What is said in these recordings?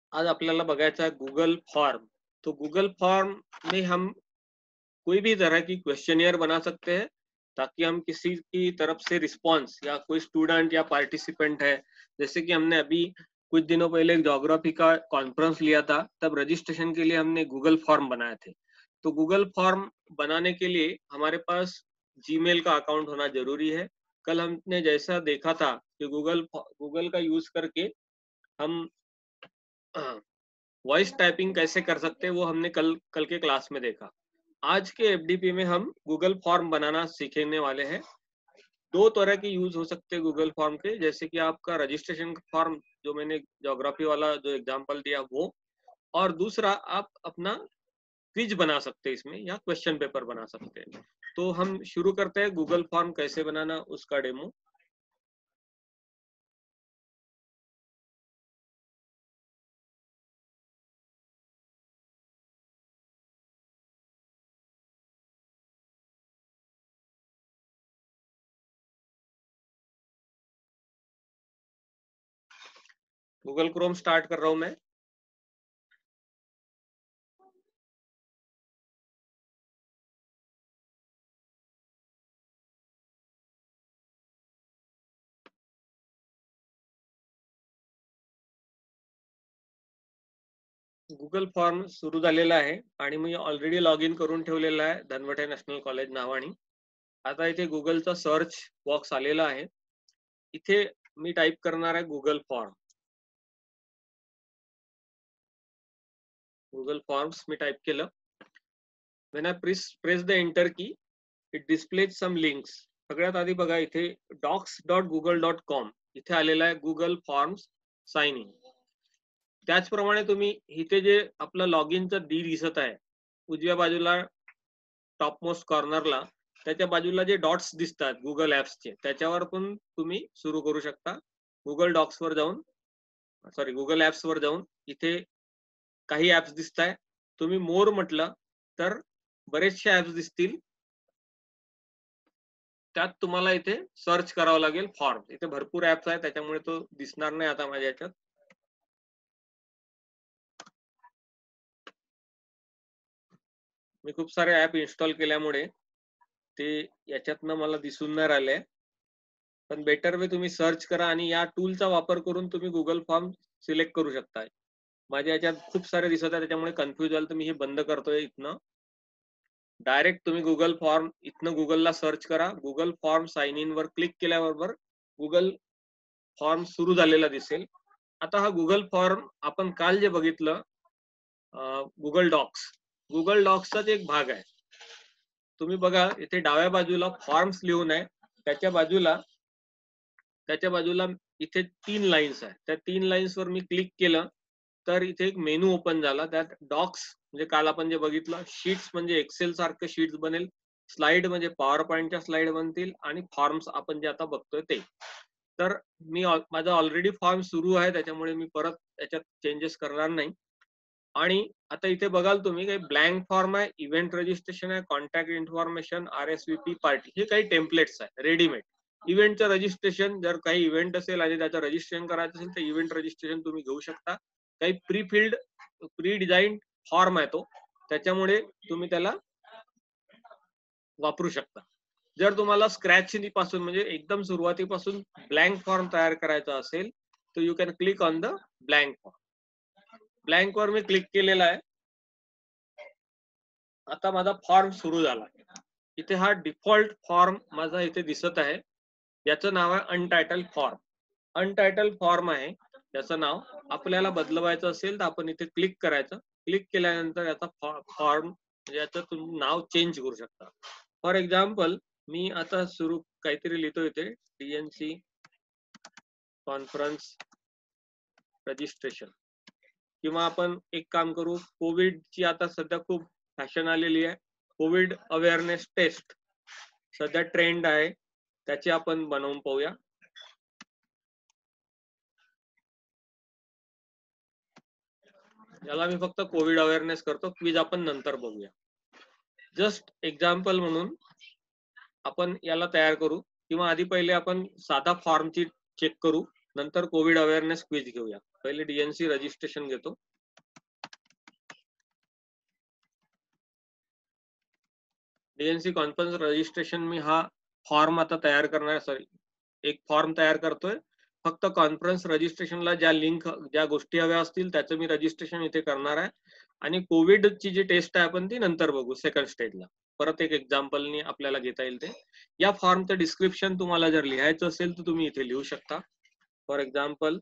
आज आपल्याला बघायचा है गूगल फॉर्म। तो गूगल फॉर्म में हम कोई भी तरह की क्वेश्चनियर बना सकते हैं ताकि हम किसी की तरफ से रिस्पॉन्स या कोई स्टूडेंट या पार्टिसिपेंट है, जैसे कि हमने अभी कुछ दिनों पहले एक ज्योग्राफी का कॉन्फ्रेंस लिया था, तब रजिस्ट्रेशन के लिए हमने गूगल फॉर्म बनाए थे। तो गूगल फॉर्म बनाने के लिए हमारे पास जीमेल का अकाउंट होना जरूरी है। कल हमने जैसा देखा था कि गूगल का यूज करके हम वॉइस टाइपिंग कैसे कर सकते हैं वो हमने कल कल के क्लास में देखा। आज के एफडीपी में हम गूगल फॉर्म बनाना सीखने वाले हैं। दो तरह के यूज हो सकते हैं गूगल फॉर्म के, जैसे कि आपका रजिस्ट्रेशन फॉर्म जो मैंने ज्योग्राफी वाला जो एग्जांपल दिया वो, और दूसरा आप अपना क्विज बना सकते हैं इसमें या क्वेश्चन पेपर बना सकते हैं। तो हम शुरू करते हैं गूगल फॉर्म कैसे बनाना उसका डेमो। गूगल क्रोम स्टार्ट कर रहा हूं मैं। गूगल फॉर्म सुरू झालेला आहे आणि मी ऑलरेडी लॉग इन करून ठेवलेला आहे धनवटे नॅशनल कॉलेज नावाने। आता इथे गुगलचा सर्च बॉक्स आलेला आहे, इथे मी टाइप करणार आहे गूगल फॉर्म। गूगल फॉर्म्स मी टाइप केलं। When I press the enter key it displays some links. सगळ्यात आधी बघा इथे docs.google.com इथे आलेला आहे गूगल फॉर्म्स साइन इन। त्याचप्रमाणे तुम्ही इथे जे आपलं लॉग इनचं डी दिसत आहे उजव्या बाजूला टॉप मोस्ट कॉर्नरला, त्याच्या बाजूला जे डॉट्स दिसतात गुगल ऍप्सचे त्याच्यावर पण तुम्ही सुरू करू शकता। गुगल डॉक्स वर जाऊन, सॉरी गुगल ऍप्स वर जाऊन इथे काही ऍप्स दिसत आहे, तुम्ही मोर म्हटलं तर बरेचसे ऍप्स दिसतील, त्यात तुम्हाला इथे सर्च करावं लागेल फॉर्म। इथे भरपूर ऍप्स आहे त्याच्यामुळे तो दिसणार नाही आता माझ्या याच्यात। मी खूप सारे ऍप इन्स्टॉल केल्यामुळे ते याच्यातनं मला दिसून नाही राहिले, पण बेटर वे तुम्ही सर्च करा आणि या टूलचा वापर करून तुम्ही गूगल फॉर्म सिलेक्ट करू शकता। माझ्या याच्यात खूप सारे दिसत आहे त्याच्यामुळे कन्फ्युज झालं, तर मी हे बंद करतोय इथनं। डायरेक्ट तुम्ही गूगल फॉर्म इथनं गूगलला सर्च करा, गूगल फॉर्म साइन इन वर क्लिक केल्याबरोबर गूगल फॉर्म सुरू झालेला दिसेल। आता हा गूगल फॉर्म आपण काल जे बघितलं गूगल डॉक्सचाच एक भाग आहे। तुम्ही बघा इथे डाव्या बाजूला फॉर्म्स लिहून आहे, त्याच्या बाजूला इथे 3 लाईन्स आहे। त्या 3 लाईन्स वर मी क्लिक केलं तर इथे एक मेनू ओपन झाला, त्यात डॉक्स म्हणजे काल आपण जे बघितलं, शीट्स म्हणजे एक्सेल सारखं शीट्स बनेल, स्लाइड म्हणजे पॉवर पॉइंटच्या स्लाइड बनतील, आणि फॉर्म्स आपण जे आता बघतोय ते। तर मी माझा ऑलरेडी फॉर्म सुरू आहे त्याच्यामुळे मी परत याच्यात चेंजेस करणार नाही। आणि आता इथे बघाल तुम्ही काही ब्लँक फॉर्म आहे, इव्हेंट रजिस्ट्रेशन आहे, कॉन्टॅक्ट इन्फॉर्मेशन, RSVP पार्टी, हे काही टेम्पलेट्स आहे रेडीमेड। इव्हेंटचं रजिस्ट्रेशन, जर काही इव्हेंट असेल आणि त्याचं रजिस्ट्रेशन करायचं असेल तर इव्हेंट रजिस्ट्रेशन तुम्ही घेऊ शकता। काही प्री डिझाईन फॉर्म आहे तो, त्याच्यामुळे तुम्ही त्याला वापरू शकता। जर तुम्हाला स्क्रॅच पासून म्हणजे एकदम सुरुवातीपासून ब्लँक फॉर्म तयार करायचा असेल तर you can click on the blank form. Blank वर मी क्लिक केलेला आहे। आता माझा फॉर्म सुरू झाला। इथे हा डिफॉल्ट फॉर्म माझा इथे दिसत आहे, याचं नाव आहे अनटायटल फॉर्म। अनटायटल फॉर्म आहे याचं नाव। आपल्याला बदलवायचं असेल तर आपण इथे क्लिक करायचं, क्लिक केल्यानंतर याचा फॉर्म म्हणजे याचं तुम्ही नाव चेंज करू शकता। फॉर एक्झाम्पल मी आता सुरू काहीतरी लिहितो इथे, TNC कॉन्फरन्स रजिस्ट्रेशन, किंवा आपण एक काम करू, कोविडची आता सध्या खूप फॅशन आलेली आहे, कोविड अवेअरनेस टेस्ट सध्या ट्रेंड आहे, त्याची आपण बनवून पाहूया। याला मी फक्त कोविड अवेअरनेस करतो, क्विज आपण नंतर बघूया। जस्ट एक्झाम्पल म्हणून आपण याला तयार करू, किंवा आधी पहिले आपण साधा फॉर्मची चेक करू नंतर कोविड अवेअरनेस क्विज घेऊया. पहिले डीएनसी रजिस्ट्रेशन घेतो. डीएनसी कॉन्फरन्स रजिस्ट्रेशन मी हा फॉर्म आता तयार करणार, सॉरी एक फॉर्म तयार करतोय. फक्त कॉन्फरन्स रजिस्ट्रेशनला ज्या लिंक ज्या गोष्टी हव्या असतील त्याचं मी रजिस्ट्रेशन इथे करणार आहे. आणि कोविडची जी टेस्ट आहे आपण ती नंतर बघू सेकंड स्टेजला. परत एक एक्झाम्पलनी आपल्याला घेता येईल ते. या फॉर्मचं डिस्क्रिप्शन तुम्हाला जर लिहायचं असेल तर तुम्ही इथे लिहू शकता. फॉर एक्झाम्पल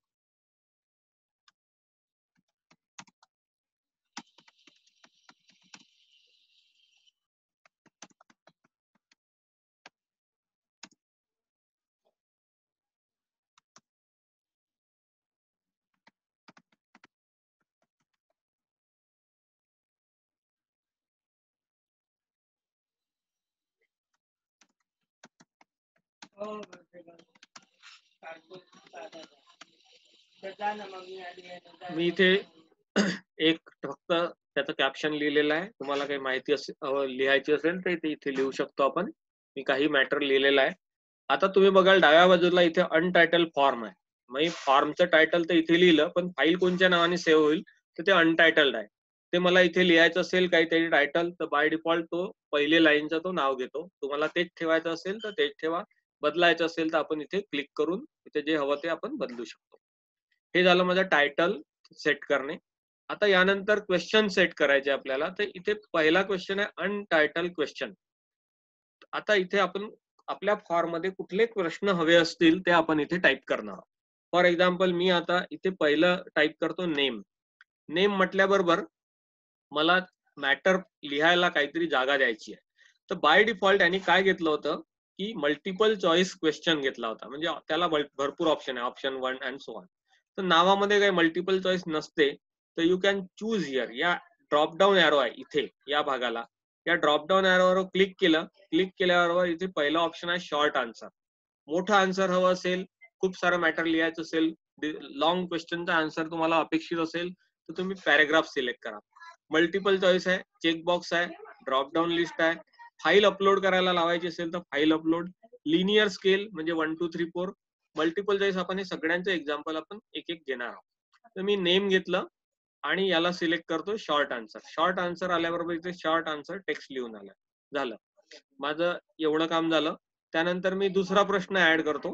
मी इथे एक फक्त त्याचं कॅप्शन लिहिलेलं आहे. तुम्हाला काही माहिती लिहायची असेल तर इथे लिहू शकतो आपण. मी काही मॅटर लिहिलेलं आहे. आता तुम्ही बघाल डाव्या बाजूला इथे अनटायटल फॉर्म आहे. मग फॉर्मचं टायटल तर इथे लिहिलं, पण फाईल कोणत्या नावाने सेव्ह होईल तर ते अनटायटल्ड आहे. ते मला इथे लिहायचं असेल काहीतरी टायटल तर बाय डिफॉल्ट तो पहिले लाईनचा तो नाव घेतो. तुम्हाला तेच ठेवायचं असेल तर तेच ठेवा. बदलायचं असेल तर आपण इथे क्लिक करून इथे जे हवं ते आपण बदलू शकतो. हे झालं माझं टायटल सेट करणे. आता यानंतर क्वेश्चन सेट करायचे आपल्याला. तर इथे पहिला क्वेश्चन आहे अनटायटल क्वेश्चन. आता इथे आपण आपल्या फॉर्म मध्ये कुठले प्रश्न हवे असतील ते आपण इथे टाईप करणार. फॉर एक्झाम्पल मी आता इथे पहिलं टाईप करतो नेम. नेम म्हटल्याबरोबर मला मॅटर लिहायला काहीतरी जागा द्यायची आहे. तर बाय डिफॉल्ट यांनी काय घेतलं होतं की मल्टिपल चॉईस क्वेश्चन घेतला होता. म्हणजे त्याला भरपूर ऑप्शन आहे, ऑप्शन 1 अँड सो ऑन. तर नावामध्ये काही मल्टिपल चॉईस नसते. तर यू कॅन चूज हिअर. या ड्रॉप डाऊन एरो आहे इथे या भागाला. या ड्रॉप डाऊन एरोवर क्लिक केलं. क्लिक केल्याबरोबर इथे पहिला ऑप्शन आहे शॉर्ट आन्सर. मोठा आन्सर हवं असेल, खूप सारं मॅटर लिहायचं असेल, लॉंग क्वेश्चनचा आन्सर तुम्हाला अपेक्षित असेल तर तुम्ही पॅरेग्राफ सिलेक्ट करा. मल्टिपल चॉईस आहे, चेकबॉक्स आहे, ड्रॉप डाऊन लिस्ट आहे. फाईल अपलोड करायला लावायची असेल तर फाईल अपलोड. लिनियर स्केल म्हणजे 1 2 3 4. मल्टिपल चॉईस आपण हे सगळ्यांचं एक्झाम्पल आपण एक एक घेणार आहोत. तर मी नेम घेतलं आणि याला सिलेक्ट करतो शॉर्ट आन्सर. शॉर्ट आन्सर आल्याबरोबर इथे शॉर्ट आन्सर टेक्स्ट लिहून आलं. झालं माझं एवढं काम झालं. त्यानंतर मी दुसरा प्रश्न ऍड करतो.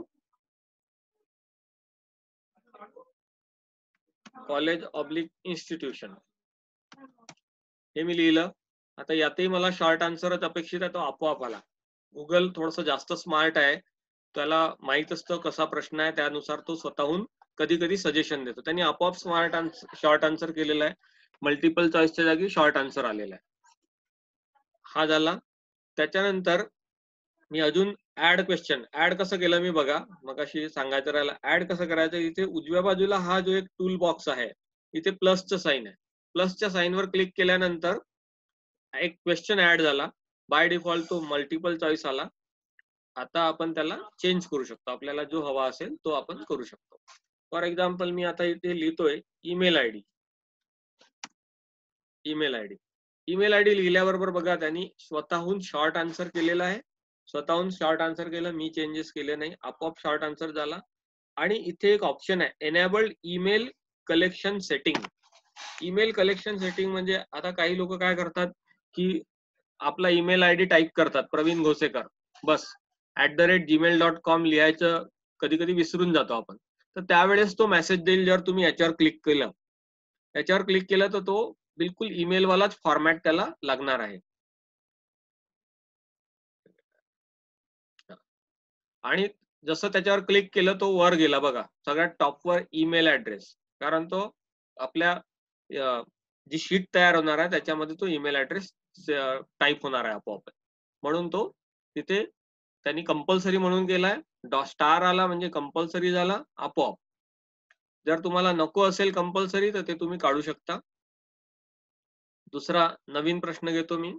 कॉलेज ऑब्लिक इन्स्टिट्यूशन हे मी लिहिलं. आता यातही मला शॉर्ट आन्सरच अपेक्षित आहे. तो आपोआप आला. गुगल थोडस जास्त स्मार्ट आहे. त्याला माहित असतं कसा प्रश्न आहे, त्यानुसार तो स्वतःहून कधी कधी सजेशन देतो. त्यांनी आपोआप शॉर्ट आन्सर केलेला आहे. मल्टिपल चॉईसच्या जागी शॉर्ट आन्सर आलेला आहे. हा झाला. त्याच्यानंतर मी अजून ऍड क्वेश्चन ऍड कसं केलं मी बघा. मग अशी सांगायचं राहिलं ऍड कसं करायचं. इथे उजव्या बाजूला हा जो एक टूल बॉक्स आहे इथे प्लसचं साईन आहे. प्लसच्या साईनवर क्लिक केल्यानंतर एक क्वेश्चन ऍड झाला. बाय डिफॉल्ट तो मल्टिपल चॉईस आला. आता आपण त्याला चेंज करू शकतो. आपल्याला जो हवा असेल तो आपण करू शकतो. फॉर एक्झाम्पल मी आता इथे लिहितोय email ID. Email ID email ID लिहिल्याबरोबर बघा त्यांनी स्वतःहून शॉर्ट आन्सर केलेला आहे. स्वतःहून शॉर्ट आन्सर केलं. मी चेंजेस केले नाही. आपोआप शॉर्ट आन्सर झाला. आणि इथे एक ऑप्शन आहे enabled email collection setting. Email collection setting म्हणजे आता काही लोक काय करतात की आपला ईमेल आयडी टाईप करतात प्रवीण घोसेकर बस @gmail.com लिहायचं कधी कधी विसरून जातो आपण. तर त्यावेळेस तो मेसेज देईल. जर तुम्ही याच्यावर क्लिक केलं तर तो बिलकुल ईमेल वालाच फॉर्मॅट त्याला लागणार आहे. आणि जसं त्याच्यावर क्लिक केलं तो वर गेला बघा सगळ्यात टॉपवर ईमेल ऍड्रेस. कारण तो आपल्या जी शीट तयार होणार आहे त्याच्यामध्ये तो ईमेल ऍड्रेस टाईप होणार आहे आपोआप. म्हणून तो तिथे त्यांनी कंपल्सरी म्हणून केलाय. स्टार आला म्हणजे कंपल्सरी झाला आपोआप. जर तुम्हाला नको असेल कंपल्सरी तर ते तुम्ही काढू शकता. दुसरा नवीन प्रश्न घेतो मी.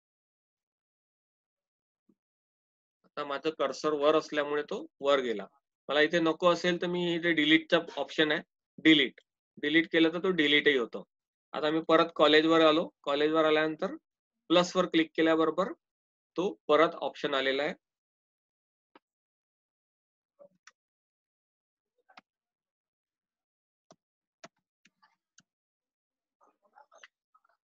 आता माझं कर्सर वर असल्यामुळे तो वर गेला. मला इथे नको असेल तर मी इथे डिलीटचा ऑप्शन आहे. डिलीट केलं तर तो डिलीटही होतो. आता मी परत कॉलेजवर आलो. कॉलेजवर आल्यानंतर प्लसवर क्लिक केल्याबरोबर तो परत ऑप्शन आलेला आहे.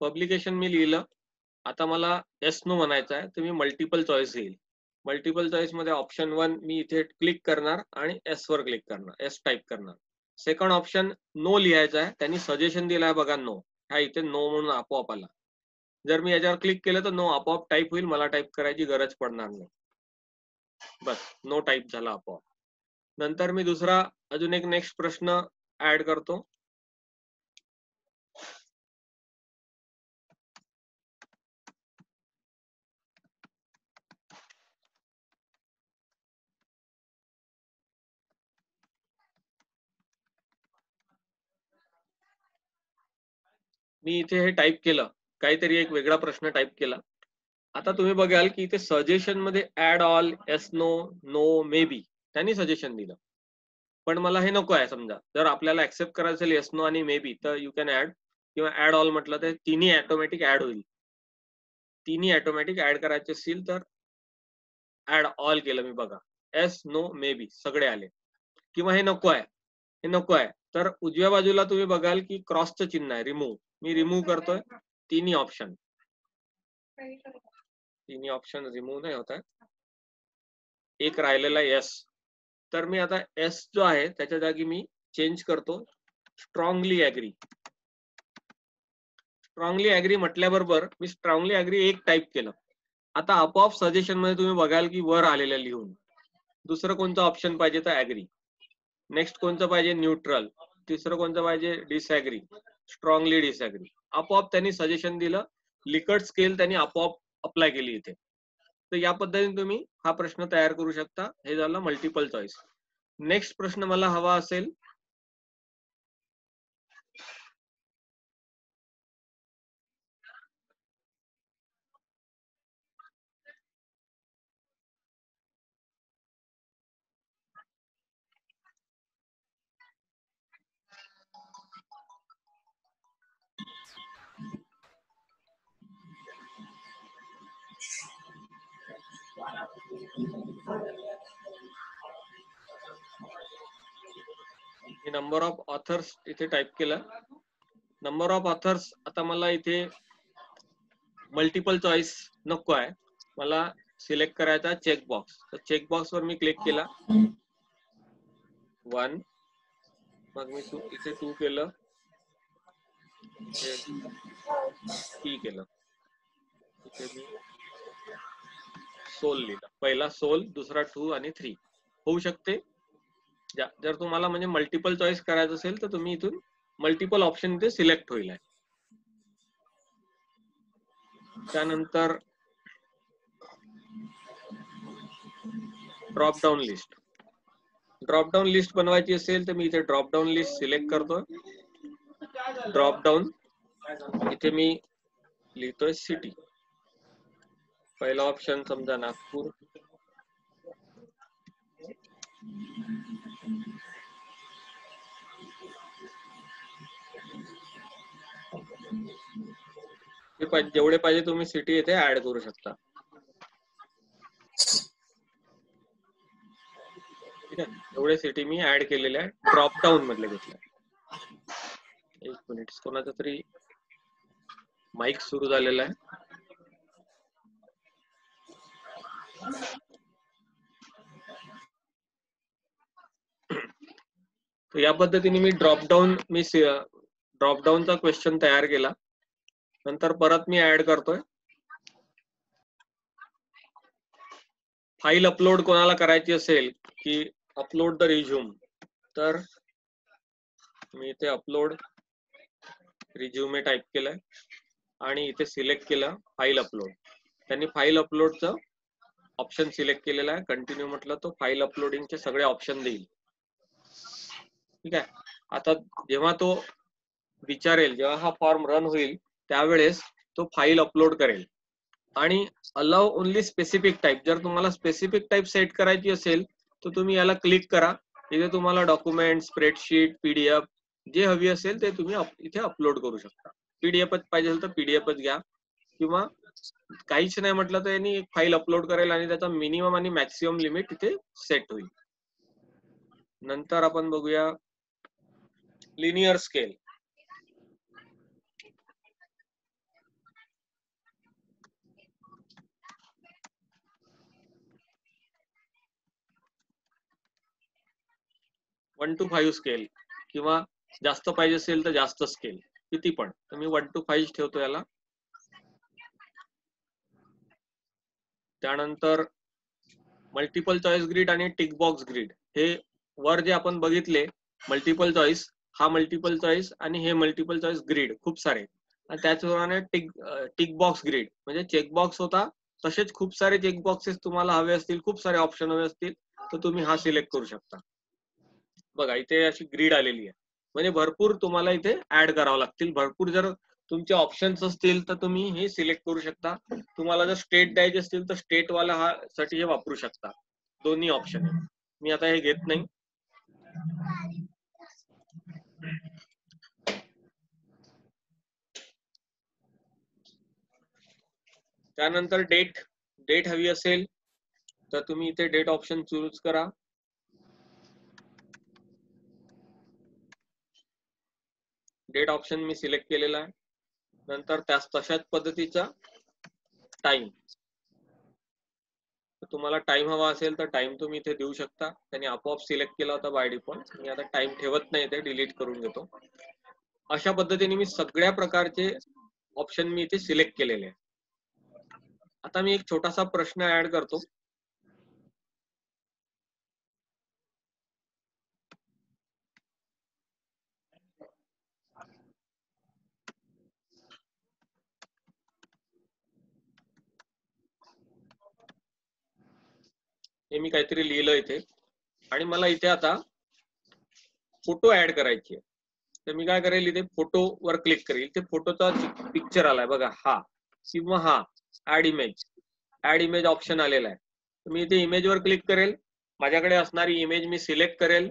पब्लिकेशन मी लिहिलं. आता मला येस नो म्हणायचं आहे, तर मी मल्टिपल चॉईस घेईल. मल्टिपल चॉईस मध्ये ऑप्शन 1 मी इथे क्लिक करणार आणि एस वर क्लिक करणार, एस टाईप करणार. सेकंड ऑप्शन नो लिहायचा आहे, त्यांनी सजेशन दिलं आहे बघा नो, हा इथे नो म्हणून आपोआप आला. जर मी याच्यावर क्लिक केलं तर नो आपोआप टाईप होईल, मला टाईप करायची गरज पडणार नाही. बस नो टाईप झाला आपोआप. नंतर मी दुसरा अजून एक नेक्स्ट प्रश्न ऍड करतो. मी इथे हे टाईप केलं, काहीतरी एक वेगळा प्रश्न टाईप केला. आता तुम्ही बघाल की इथे सजेशन मध्ये add all, yes no, no, maybe त्यांनी सजेशन दिलं. पण मला हे नको आहे. समजा जर आपल्याला ऍक्सेप्ट करायचं असेल येस नो आणि मे बी, तर यू कॅन ऍड, किंवा ऍड ऑल म्हटलं तर तिन्ही ऑटोमॅटिक ऍड होईल. तिन्ही ऑटोमॅटिक ऍड करायचे असतील तर ऍड ऑल केलं मी बघा, एस नो मे बी सगळे आले. किंवा हे नको आहे, हे नको आहे, तर उजव्या बाजूला तुम्ही बघाल की क्रॉसचं चिन्ह आहे, रिमूव्ह. मी रिमूव्ह करतोय तिन्ही ऑप्शन. तिन्ही ऑप्शन रिमूव्ह नाही होत आहे, एक राहिलेला येस. तर मी आता एस जो आहे त्याच्या जागी मी चेंज करतो स्ट्रॉंगली ऍग्री. स्ट्रॉंगली ऍग्री म्हटल्याबरोबर मी स्ट्रॉंगली ऍग्री एक टाईप केलं. आता आपोआप सजेशन मध्ये तुम्ही बघाल की वर आलेलं लिहून. दुसरं कोणतं ऑप्शन पाहिजे तर ऍग्री. नेक्स्ट कोणतं पाहिजे, न्यूट्रल. तिसरं कोणतं पाहिजे, डिसऍग्री, स्ट्रॉंगली डिसऍग्री. आपोआप त्यांनी सजेशन दिलं, लिकर्ट स्केल त्यांनी आपोआप अप्लाय केली इथे. तर या पद्धतीने तुम्ही हा प्रश्न तयार करू शकता. हे झालं मल्टिपल चॉईस. नेक्स्ट प्रश्न मला हवा असेल नंबर ऑफ ऑथर्स इथे टाईप केलं. नंबर ऑफ ऑथर्स आता मला इथे मल्टिपल चॉईस नको आहे, मला सिलेक्ट करायचा चेकबॉक्स. तर चेकबॉक्स वर मी क्लिक केला, 1, मग मी इथे 2 केलं, 3 केलं. इथे मी सोल लिहिलं, पहिला सोल, दुसरा 2 आणि 3 होऊ शकते. जर तुम्हाला म्हणजे मल्टिपल चॉईस करायचं असेल तर तुम्ही इथून मल्टिपल ऑप्शन इथे सिलेक्ट होईल. त्यानंतर drop down list. Drop down list बनवायची असेल तर मी इथे ड्रॉप डाऊन लिस्ट सिलेक्ट करतो. ड्रॉप डाऊन इथे मी लिहितोय सिटी. पहिला ऑप्शन समजा नागपूर, जेवढे पाहिजे तुम्ही सिटी इथे ऍड करू शकता. ठीक आहे, एवढे सिटी मी ऍड केलेले आहे, ड्रॉप डाऊन मधले घेतले. एक मिनिट, कोणाचा तरी माईक सुरू झालेला आहे. या पद्धतीने मी ड्रॉपडाऊनचा क्वेश्चन तयार केला. नंतर परत मी ऍड करतोय. फाईल अपलोड कोणाला करायची असेल की अपलोड द रिझ्यूम, तर मी इथे अपलोड रिझ्यूमे टाईप केलंय आणि इथे सिलेक्ट केलं फाईल अपलोड. त्यांनी फाईल अपलोडचं ऑप्शन सिलेक्ट केलेला आहे. कंटिन्यू म्हटलं तो फाईल अपलोडिंगचे सगळे ऑप्शन देईल. ठीक आहे, आता जेव्हा तो विचारेल, जेव्हा हा फॉर्म रन होईल त्यावेळेस तो फाईल अपलोड करेल. आणि अलाउ ओनली स्पेसिफिक टाईप, जर तुम्हाला स्पेसिफिक टाईप सेट करायची असेल तर तुम्ही याला क्लिक करा. इथे तुम्हाला डॉक्युमेंट, स्प्रेडशीट, पीडीएफ जे हवी असेल ते तुम्ही इथे अपलोड करू शकता. पीडीएफच पाहिजे तर पीडीएफच घ्या, किंवा काहीच नाही म्हटलं तर यांनी एक फाईल अपलोड करेल आणि त्याचा मिनिमम आणि मॅक्सिमम लिमिट इथे सेट होईल. नंतर आपण बघूया लिनियर स्केल. 1 to 5 स्केल किंवा जास्त पाहिजे असेल तर जास्त स्केल, किती पण. तर मी 1 to 5 ठेवतो याला. त्यानंतर मल्टिपल चॉईस ग्रीड आणि टिक बॉक्स ग्रीड, हे वर जे आपण बघितले मल्टिपल चॉईस, हा मल्टिपल चॉईस आणि हे मल्टिपल चॉईस ग्रीड खूप सारे. आणि त्याचप्रमाणे टिक बॉक्स ग्रीड म्हणजे चेकबॉक्स होता, तसेच खूप सारे चेकबॉक्सेस तुम्हाला हवे असतील, खूप सारे ऑप्शन हवे असतील तर तुम्ही हा सिलेक्ट करू शकता. बघा इथे अशी ग्रीड आलेली आहे, म्हणजे भरपूर तुम्हाला इथे ऍड करावं लागतील. भरपूर जर तुमचे ऑप्शन्स असतील तर तुम्ही हे सिलेक्ट करू शकता. तुम्हाला जर स्टेट द्यायचे असतील तर स्टेट वाला हा साठी हे वापरू शकता. दोन्ही ऑप्शन आहे. मी आता हे घेत नाही. त्यानंतर डेट हवी असेल तर तुम्ही इथे डेट ऑप्शन चूज करा. डेट ऑप्शन मी सिलेक्ट केलेला आहे. नंतर तशाच पद्धतीचा टाइम, तुम्हाला टाइम हवा असेल तर टाइम तुम्ही इथे देऊ शकता. त्यांनी आपोआप सिलेक्ट केला होता बाय डिफॉल्ट. मी आता टाइम ठेवत नाही, ते डिलीट करून घेतो. अशा पद्धतीने मी सगळ्या प्रकारचे ऑप्शन मी इथे सिलेक्ट केलेले आहे. आता मी एक छोटासा प्रश्न ऍड करतो. हे मी काहीतरी लिहिलं इथे आणि मला इथे आता फोटो ऍड करायची आहे. तर मी काय करेल, इथे फोटो वर क्लिक करेल. इथे फोटोचा पिक्चर आलाय बघा, हा किंवा हा ऍड इमेज ऑप्शन आलेला आहे. तर मी इथे इमेज वर क्लिक करेल. माझ्याकडे असणारी इमेज मी सिलेक्ट करेल,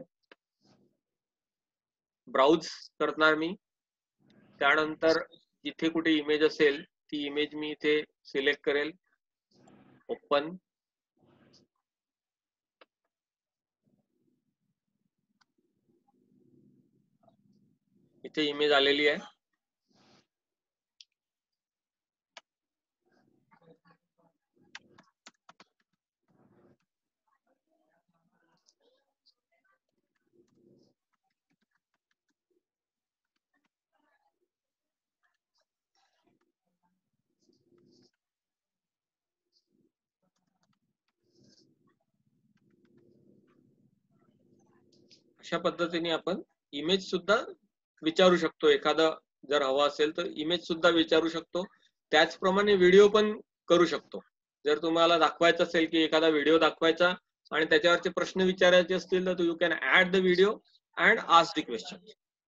ब्राउज करणार मी. त्यानंतर जिथे कुठे इमेज असेल ती इमेज मी इथे सिलेक्ट करेल, ओपन. इथे इमेज आलेली आहे. अशा पद्धतीने आपण इमेज सुद्धा विचारू शकतो. एखादा जर हवा असेल तर इमेज सुद्धा विचारू शकतो. त्याचप्रमाणे व्हिडिओ पण करू शकतो. जर तुम्हाला दाखवायचं असेल की एखादा व्हिडिओ दाखवायचा आणि त्याच्यावरचे प्रश्न विचारायचे असतील तर you can add the video and ask the question.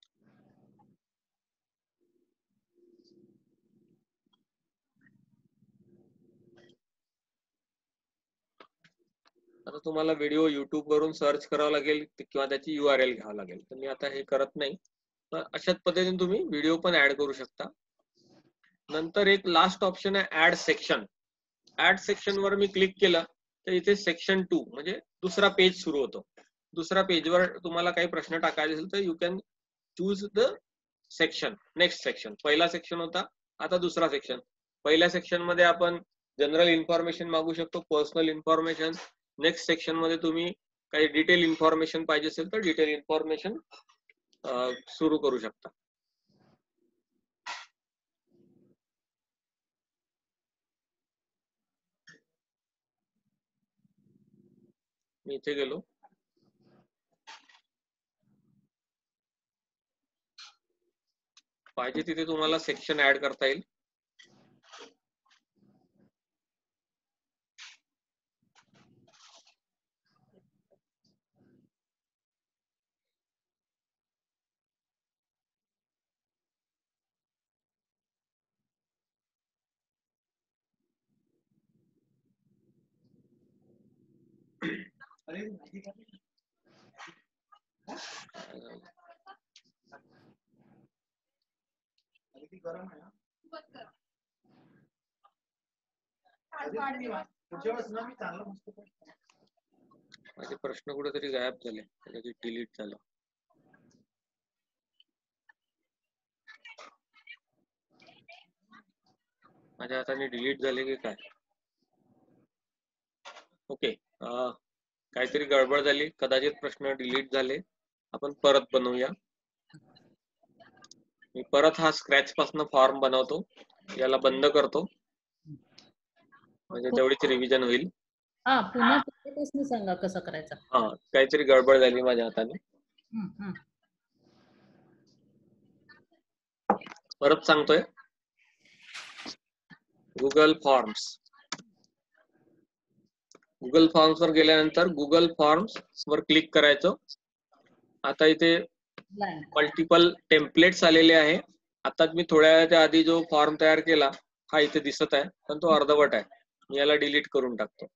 आता तुम्हाला व्हिडिओ युट्यूब वरून सर्च करावं लागेल किंवा त्याची URL घ्यावं लागेल. तर मी आता हे करत नाही. तर अशाच पद्धतीने तुम्ही व्हिडिओ पण ऍड करू शकता. नंतर एक लास्ट ऑप्शन आहे ऍड सेक्शन. ऍड सेक्शन वर मी क्लिक केलं तर इथे सेक्शन 2 म्हणजे दुसरा पेज सुरू होतो. दुसऱ्या पेजवर तुम्हाला काही प्रश्न टाकायचे असेल तर you can choose the section. Next section, पहिला सेक्शन होता, आता दुसरा सेक्शन. पहिल्या सेक्शन मध्ये आपण जनरल इन्फॉर्मेशन मागू शकतो, पर्सनल इन्फॉर्मेशन. नेक्स्ट सेक्शन मध्ये तुम्ही काही डिटेल इन्फॉर्मेशन पाहिजे असेल तर डिटेल इन्फॉर्मेशन सुरू करू शकता. मी इथे गेलो. पाहिजे तिथे तुम्हाला सेक्शन ऍड करता येईल. माझे प्रश्न कुठेतरी गायब झाले, डिलीट झालं. माझ्या हाताने डिलीट झाले की काय? ओके, काहीतरी गडबड झाली, कदाचित प्रश्न डिलीट झाले. आपण परत बनवूया. मी परत हा स्क्रॅच पासून फॉर्म बनवतो, याला बंद करतो म्हणजे तेवढीच रिव्हिजन होईल. हा पुन्हा पहिल्यापासून सांगा कसं करायचं. हा काहीतरी गडबड झाली माझ्या हाताने. परत सांगतोय. Google forms. गुगल फॉर्म्स वर गेल्यानंतर गुगल फॉर्म्स वर क्लिक करायचं. आता इथे मल्टिपल टेम्पलेट्स आलेले आहे. आता मी थोड्या वेळाच्या आधी जो फॉर्म तयार केला हा इथे दिसत आहे, पण तो अर्धवट आहे. मी याला डिलीट करून टाकतो.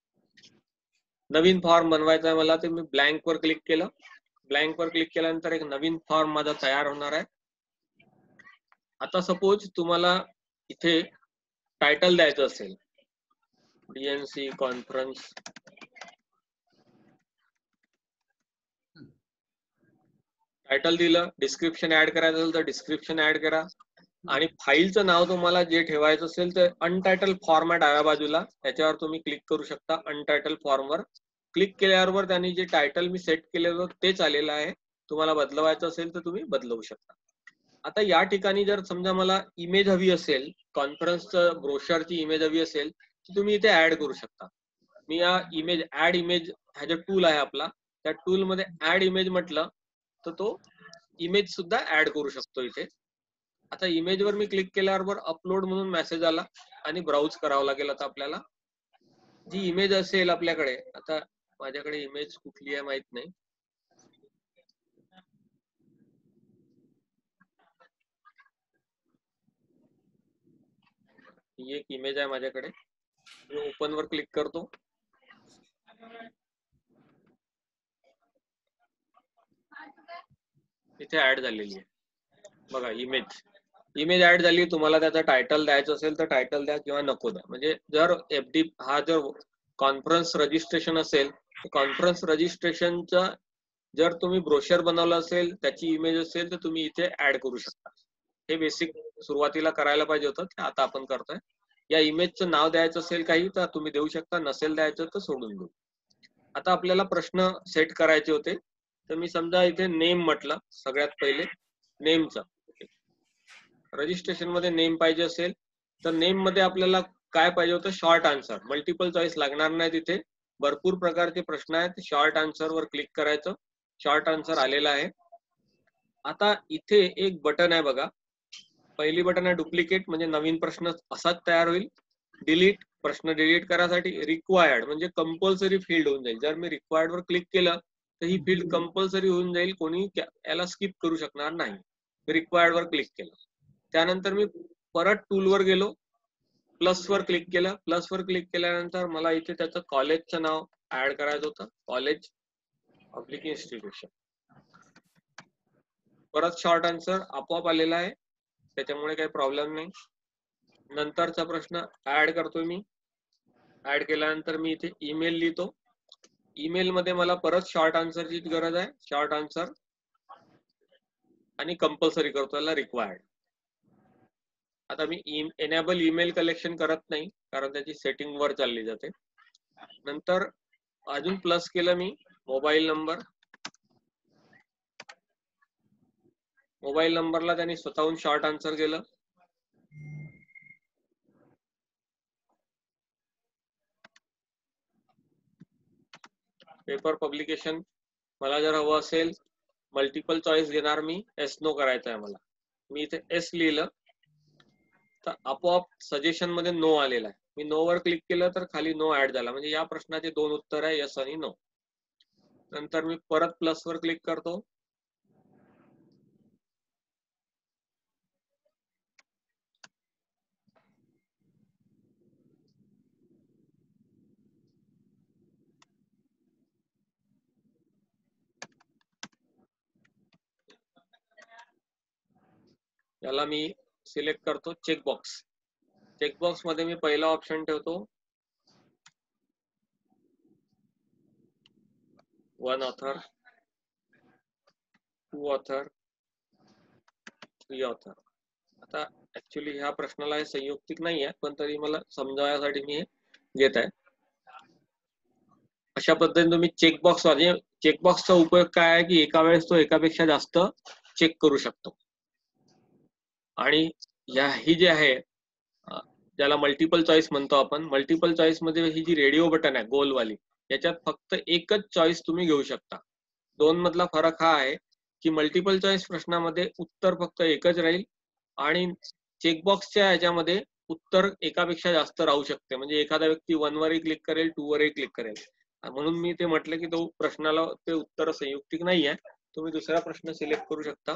नवीन फॉर्म बनवायचा आहे मला, ते मी ब्लँक वर क्लिक केलं. ब्लँक वर क्लिक केल्यानंतर एक नवीन फॉर्म माझा तयार होणार आहे. आता सपोज तुम्हाला इथे टायटल द्यायचं असेल, DNC कॉन्फरन्स, टायटल दिलं. डिस्क्रिप्शन ऍड करायचं असेल तर डिस्क्रिप्शन ऍड करा. आणि फाईलचं नाव तुम्हाला जे ठेवायचं असेल तर अनटायटल फॉर्म आहे डाव्या बाजूला, त्याच्यावर तुम्ही क्लिक करू शकता. अनटायटल फॉर्मवर क्लिक केल्यावर त्यांनी जे टायटल मी सेट केलेलं तेच आलेलं आहे. तुम्हाला बदलवायचं असेल तर तुम्ही बदलवू शकता. आता या ठिकाणी जर समजा मला इमेज हवी असेल, कॉन्फरन्सचं ब्रोशरची इमेज हवी असेल तर तुम्ही इथे ऍड करू शकता. मी या इमेज ऍड इमेज हा जो टूल आहे आपला, त्या टूल मध्ये ऍड इमेज म्हटलं तर तो इमेज सुद्धा ऍड करू शकतो इथे. आता इमेज वर मी क्लिक केल्यावर अपलोड म्हणून मेसेज आला आणि ब्राउज करावं लागेल. आता आपल्याला जी इमेज असेल आपल्याकडे, आता माझ्याकडे इमेज कुठली आहे माहित नाही. ही एक इमेज आहे माझ्याकडे. मी ओपन वर क्लिक करतो. इथे ऍड झालेली आहे बघा इमेज. इमेज ऍड झाली. तुम्हाला त्याचा टायटल द्यायचं असेल तर टायटल द्या किंवा नको द्या. म्हणजे जर FD हा जर कॉन्फरन्स रजिस्ट्रेशन असेल तर कॉन्फरन्स रजिस्ट्रेशनचा जर तुम्ही ब्रोशर बनवलं असेल, त्याची इमेज असेल तर तुम्ही इथे ऍड करू शकता. हे बेसिक सुरुवातीला करायला पाहिजे होतं, ते आता आपण करतोय. या इमेजचं नाव द्यायचं असेल काही तर तुम्ही देऊ शकता, नसेल द्यायचं तर सोडून देऊ. आता आपल्याला प्रश्न सेट करायचे होते, तर मी समजा इथे नेम म्हटलं. सगळ्यात पहिले नेमचं, रजिस्ट्रेशन मध्ये नेम पाहिजे असेल तर नेम मध्ये आपल्याला काय पाहिजे होतं, शॉर्ट आन्सर. मल्टिपल चॉईस लागणार नाही तिथे. भरपूर प्रकारचे प्रश्न आहेत. शॉर्ट आन्सर वर क्लिक करायचं. शॉर्ट आन्सर आलेला आहे. आता इथे एक बटन आहे बघा. पहिली बटन आहे डुप्लिकेट, म्हणजे नवीन प्रश्न असाच तयार होईल. डिलीट, प्रश्न डिलीट करायसाठी. रिक्वायर्ड म्हणजे कंपल्सरी फील्ड होऊन जाईल. जर मी रिक्वायर्ड वर क्लिक केलं तर ही फील्ड कंपल्सरी होऊन जाईल, कोणी याला स्किप करू शकणार नाही. रिक्वायर्ड वर क्लिक केलं. त्यानंतर मी परत टूल वर गेलो, प्लस वर क्लिक केलं. प्लस वर क्लिक केल्यानंतर मला इथे त्याचं कॉलेजचं नाव ऍड करायचं होतं, कॉलेज पब्लिक इन्स्टिट्यूशन. परत शॉर्ट आन्सर आपोआप आलेला आहे, त्याच्यामुळे काही प्रॉब्लेम नाही. नंतरचा प्रश्न ऍड करतोय मी. ऍड केल्यानंतर मी इथे ईमेल लिहितो. ईमेल मध्ये मला परत शॉर्ट आन्सरची गरज आहे. शॉर्ट आन्सर आणि कंपल्सरी करतो याला रिक्वायर्ड. आता मी एनेबल ईमेल कलेक्शन करत नाही, कारण त्याची सेटिंग वर चालली जाते. नंतर अजून प्लस केलं मी मोबाईल नंबर. मोबाईल नंबरला त्यांनी स्वतःहून शॉर्ट आन्सर केलं. पेपर पब्लिकेशन मला जर हवं असेल, मल्टिपल चॉईस घेणार मी. एस नो करायचं आहे मला. मी इथे एस लिहिलं तर आपोआप सजेशन मध्ये नो आलेला आहे. मी नो वर क्लिक केलं तर खाली नो ऍड झाला. म्हणजे या प्रश्नाचे दोन उत्तर आहे, यस आणि नो. नंतर मी परत प्लस वर क्लिक करतो. याला मी सिलेक्ट करतो चेकबॉक्स. चेकबॉक्स मध्ये मी पहिला ऑप्शन ठेवतो one author, two author, three author. आता ऍक्च्युली ह्या प्रश्नाला हे संयुक्तिक नाही आहे, पण तरी मला समजावण्यासाठी मी हे घेत आहे. अशा पद्धतीने तुम्ही चेकबॉक्स चेकबॉक्सचा उपयोग काय आहे की एका वेळेस तो एकापेक्षा जास्त चेक करू शकतो. आणि ही जी आहे ज्याला मल्टिपल चॉईस म्हणतो आपण, मल्टिपल चॉईस मध्ये ही जी रेडिओ बटन आहे गोलवाली, याच्यात फक्त एकच चॉईस तुम्ही घेऊ शकता. दोन मधला फरक हा आहे की मल्टिपल चॉईस प्रश्नामध्ये उत्तर फक्त एकच राहील आणि चेकबॉक्सच्या याच्यामध्ये उत्तर एकापेक्षा जास्त राहू शकते. म्हणजे एखादा व्यक्ती 1 वरही क्लिक करेल, 2 वरही क्लिक करेल. म्हणून मी ते म्हटलं की तो प्रश्नाला ते उत्तर संयुक्तिक नाही आहे. तुम्ही दुसरा प्रश्न सिलेक्ट करू शकता.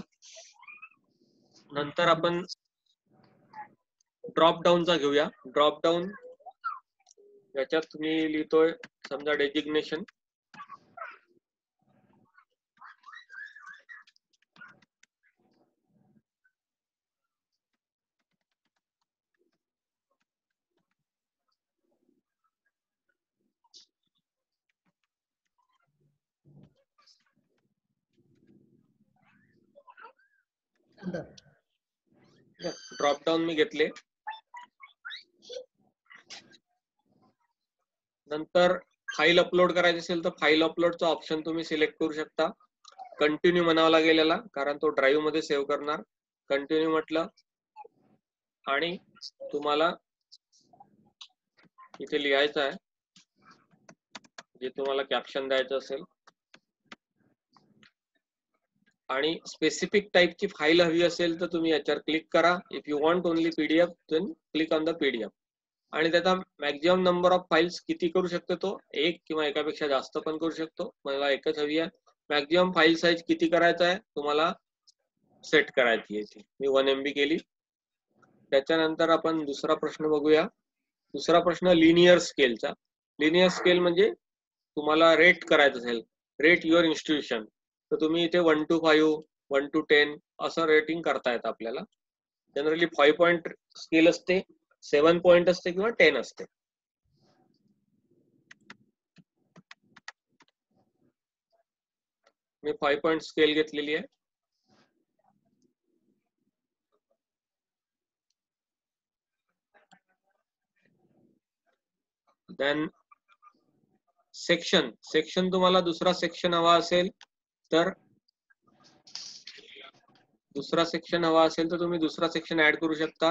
नंतर आपण ड्रॉप डाऊनचा घेऊया. ड्रॉप डाऊन याच्यात तुम्ही लिहितोय समजा डेजिग्नेशन, ड्रॉप डाऊन मी घेतले. नंतर फाईल अपलोड करायची असेल तर फाईल अपलोडचा ऑप्शन तुम्ही सिलेक्ट करू शकता. कंटिन्यू म्हणावं लागेल याला, कारण तो ड्राईव्ह मध्ये सेव्ह करणार. कंटिन्यू म्हटलं आणि तुम्हाला इथे लिहायचं आहे जे तुम्हाला कॅप्शन द्यायचं असेल आणि स्पेसिफिक टाईपची फाईल हवी असेल तर तुम्ही याच्यावर क्लिक करा. If you want only PDF then click on the PDF. आणि त्याचा मॅक्झिमम नंबर ऑफ फाईल्स किती करू शकतो तो? एक किंवा एकापेक्षा जास्त पण करू शकतो. मला एकच हवी आहे. मॅक्झिमम फाईल साईज किती करायचा आहे तुम्हाला सेट करायची आहे. मी 1 MB केली. त्याच्यानंतर आपण दुसरा प्रश्न बघूया. दुसरा प्रश्न लिनियर स्केलचा. लिनियर स्केल म्हणजे तुम्हाला रेट करायचं असेल, रेट युअर इन्स्टिट्यूशन, तर तुम्ही इथे 1 to 5, 1 to 10 असं रेटिंग करता येतं आपल्याला. जनरली 5 पॉइंट स्केल असते, 7 पॉइंट असते किंवा 10 असते. मी 5 पॉइंट स्केल घेतलेली आहे. देन सेक्शन तुम्हाला दुसरा सेक्शन हवा असेल तर तुम्ही दुसरा सेक्शन ऍड करू शकता.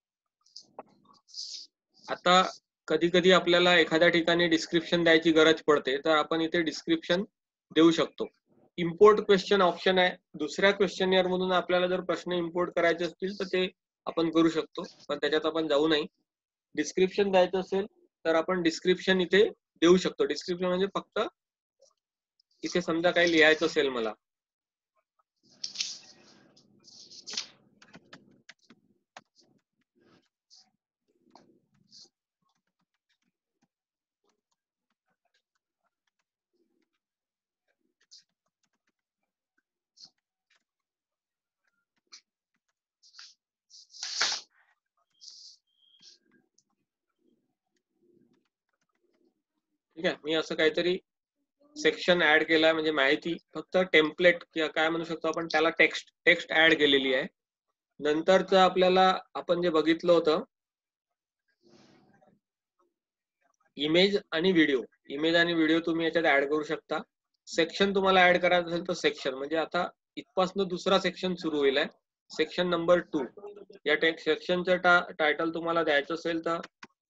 आता कधी कधी आपल्याला एखाद्या ठिकाणी डिस्क्रिप्शन द्यायची गरज पडते, तर आपण इथे डिस्क्रिप्शन देऊ शकतो. इम्पोर्ट क्वेश्चन ऑप्शन आहे. दुसऱ्या क्वेश्चनियर मधून आपल्याला जर प्रश्न इम्पोर्ट करायचे असतील तर ते आपण करू शकतो, पण त्याच्यात आपण जाऊ नाही. डिस्क्रिप्शन द्यायचं असेल तर आपण डिस्क्रिप्शन इथे देऊ शकतो. डिस्क्रिप्शन म्हणजे फक्त इथे समजा काही लिहायचं असेल मला, ठीक आहे, मी असं काहीतरी सेक्शन ऍड केलाय, म्हणजे माहिती फक्त टेम्पलेट किंवा काय म्हणू शकतो आपण त्याला, टेक्स्ट ऍड केलेली आहे. नंतरच आपल्याला आपण जे बघितलं होतं इमेज आणि व्हिडिओ तुम्ही याच्यात ऍड करू शकता. सेक्शन तुम्हाला ऍड करायचं असेल तर सेक्शन, म्हणजे आता इथपासून दुसरा सेक्शन सुरू होईल आहे, सेक्शन नंबर 2. या सेक्शनचं टायटल तुम्हाला द्यायचं असेल तर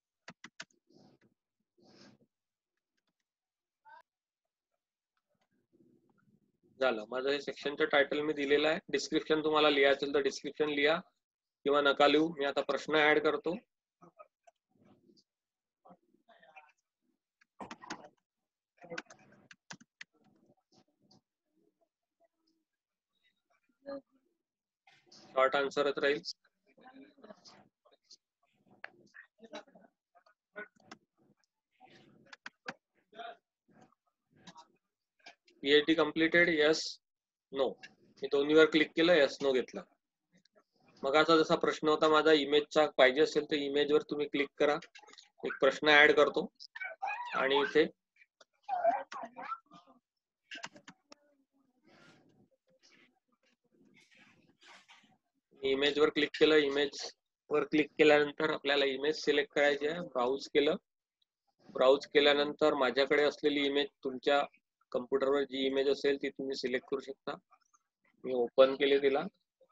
झालं. माझं हे सेक्शनचं टायटल मी दिलेलं आहे. डिस्क्रिप्शन तुम्हाला लिहायचं असेल तर डिस्क्रिप्शन लिहा किंवा नका लिहू. मी आता प्रश्न ऍड करतो. शॉर्ट आन्सरच राहील. PhD completed, yes no. मी दोन्हीवर क्लिक केलं, यस नो घेतलं. मग आता जसा प्रश्न होता माझा इमेजचा पाहिजे असेल तर इमेजवर तुम्ही क्लिक करा. एक प्रश्न ऍड करतो आणि इथे इमेजवर क्लिक केलं. इमेजवर क्लिक केल्यानंतर आपल्याला इमेज सिलेक्ट करायची आहे. ब्राउज केलं. ब्राउज केल्यानंतर माझ्याकडे असलेली इमेज तुमच्या कम्प्युटरवर जी इमेज असेल ती तुम्ही सिलेक्ट करू शकता. मी ओपन केले तिला.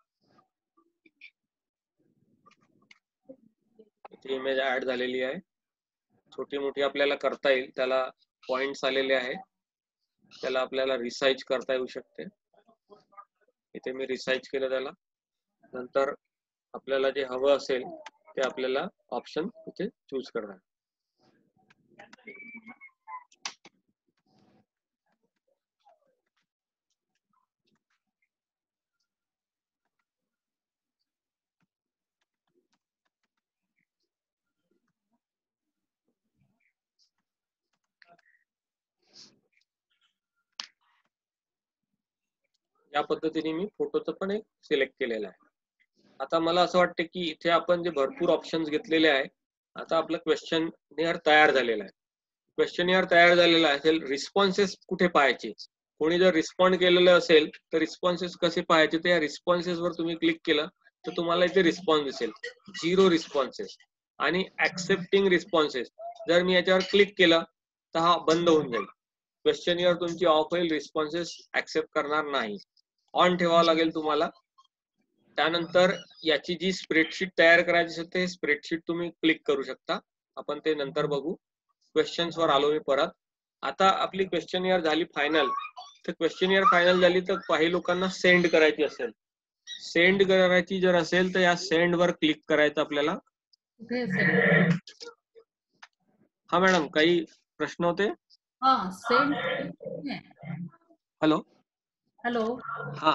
इथे इमेज ऍड झालेली आहे. छोटी मोठी आपल्याला करता येईल. त्याला पॉइंट्स आलेले आहे. त्याला आपल्याला रिसाइज करता येऊ शकते. इथे मी रिसाइज केलं त्याला. नंतर आपल्याला जे हवं असेल ते आपल्याला ऑप्शन इथे चूज करणार. या पद्धतीने मी फोटोचं पण एक सिलेक्ट केलेलं आहे. आता मला असं वाटतं की इथे आपण जे भरपूर ऑप्शन्स घेतलेले आहे, आता आपलं क्वेश्चनियर तयार झालेलं आहे. क्वेश्चनियर तयार झालेलं असेल, रिस्पॉन्सेस कुठे पाहायचे, कोणी जर रिस्पॉन्ड केलेलं असेल तर रिस्पॉन्सेस कसे पाहायचे, तर या रिस्पॉन्सेस वर तुम्ही क्लिक केलं तर तुम्हाला इथे रिस्पॉन्स दिसेल. 0 रिस्पॉन्सेस आणि ऍक्सेप्टिंग रिस्पॉन्सेस. जर मी याच्यावर क्लिक केलं तर हा बंद होऊन जाईल. क्वेश्चनियर तुमची ऑफ होईल, रिस्पॉन्सेस ऍक्सेप्ट करणार नाही. ऑन ठेवावं लागेल तुम्हाला. त्यानंतर याची जी स्प्रेडशीट तयार करायची असेल ते स्प्रेडशीट तुम्ही क्लिक करू शकता. आपण ते नंतर बघू. क्वेश्चन्स वर आलो मी परत. आता आपली क्वेश्चनियर झाली फायनल. तर क्वेश्चनियर फायनल झाली तर काही लोकांना सेंड करायची असेल. सेंड करायची जर असेल तर या सेंड वर क्लिक करायचं आपल्याला. कुठे सेंड? हा मॅडम, काही प्रश्न होते? हा, सेंड. हॅलो. हॅलो. हा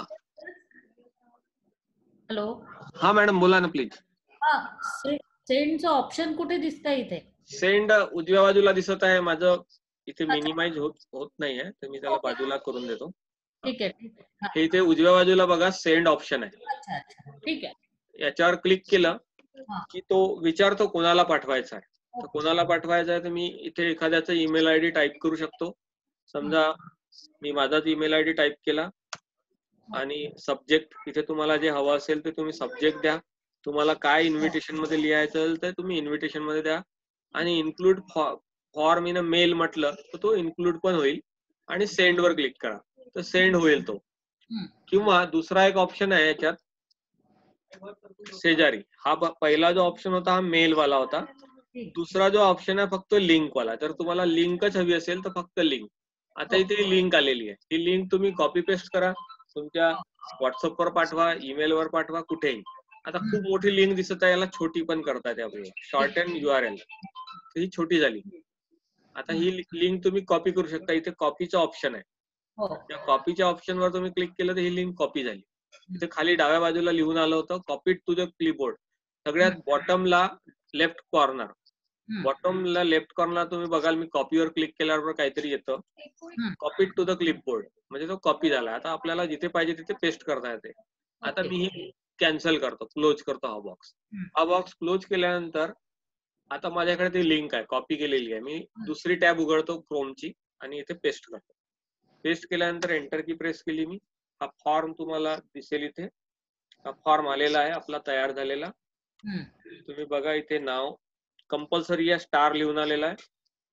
हॅलो. हा मॅडम, बोला ना प्लीज. हा, सेंडचं ऑप्शन कुठे दिसतंय इथे? सेंड उजव्या बाजूला दिसत आहे. माझं इथे मिनिमाइज होत नाहीये, तर मी त्याला बाजूला करून देतो. ठीक आहे, ठीक आहे. हा, हे इथे उजव्या बाजूला बघा सेंड ऑप्शन आहे. अच्छा अच्छा, ठीक आहे. याच्यावर क्लिक केलं हा, की तो विचारतो कोणाला पाठवायचा आहे. तर कोणाला पाठवायचा आहे तर मी इथे एखाद्याचा ईमेल आयडी टाईप करू शकतो. समजा मी माझाच ईमेल आयडी टाईप केला आणि सब्जेक्ट इथे तुम्हाला जे हवं असेल ते तुम्ही सब्जेक्ट द्या. तुम्हाला काय इन्व्हिटेशन मध्ये लिहायचं असेल तर तुम्ही इन्व्हिटेशन मध्ये द्या. आणि include form in a mail म्हटलं तर तो इन्क्लूड पण होईल. आणि सेंड वर क्लिक करा तर सेंड होईल तो. किंवा दुसरा एक ऑप्शन आहे याच्यात शेजारी. हा पहिला जो ऑप्शन होता हा मेल वाला होता. दुसरा जो ऑप्शन आहे फक्त लिंक वाला. जर तुम्हाला लिंकच हवी असेल तर फक्त लिंक. आता इथे लिंक आलेली आहे. ही लिंक तुम्ही कॉपी पेस्ट करा, तुमच्या व्हॉट्सअप वर पाठवा, ईमेल वर पाठवा, कुठेही. आता खूप मोठी लिंक दिसत आहे, याला छोटी पण करता येते आपल्याला. Short and URL. ही छोटी झाली. आता ही लिंक तुम्ही कॉपी करू शकता. इथे कॉपीचा ऑप्शन आहे. त्या कॉपीच्या ऑप्शन वर तुम्ही क्लिक केलं तर ही लिंक कॉपी झाली. इथे खाली डाव्या बाजूला लिहून आलं होतं कॉपी टू द क्लिपबोर्ड. सगळ्यात बॉटमला लेफ्ट कॉर्नर. बॉटमला लेफ्ट कॉर्नरला तुम्ही बघाल, मी कॉपीवर क्लिक केल्यावर काहीतरी येतं कॉपी टू द क्लिपबोर्ड. म्हणजे तो कॉपी झाला. आता आपल्याला जिथे पाहिजे तिथे पेस्ट करता येते. आता मी ही कॅन्सल करतो, क्लोज करतो हा बॉक्स. हा बॉक्स क्लोज केल्यानंतर आता माझ्याकडे ती लिंक आहे, कॉपी केलेली आहे. मी दुसरी टॅब उघडतो क्रोमची आणि इथे पेस्ट करतो. पेस्ट केल्यानंतर एंटर की प्रेस केली मी. हा फॉर्म तुम्हाला दिसेल इथे. हा फॉर्म आलेला आहे आपला तयार झालेला. तुम्ही बघा इथे नाव कंपल्सरी या स्टार लिहून आलेला आहे.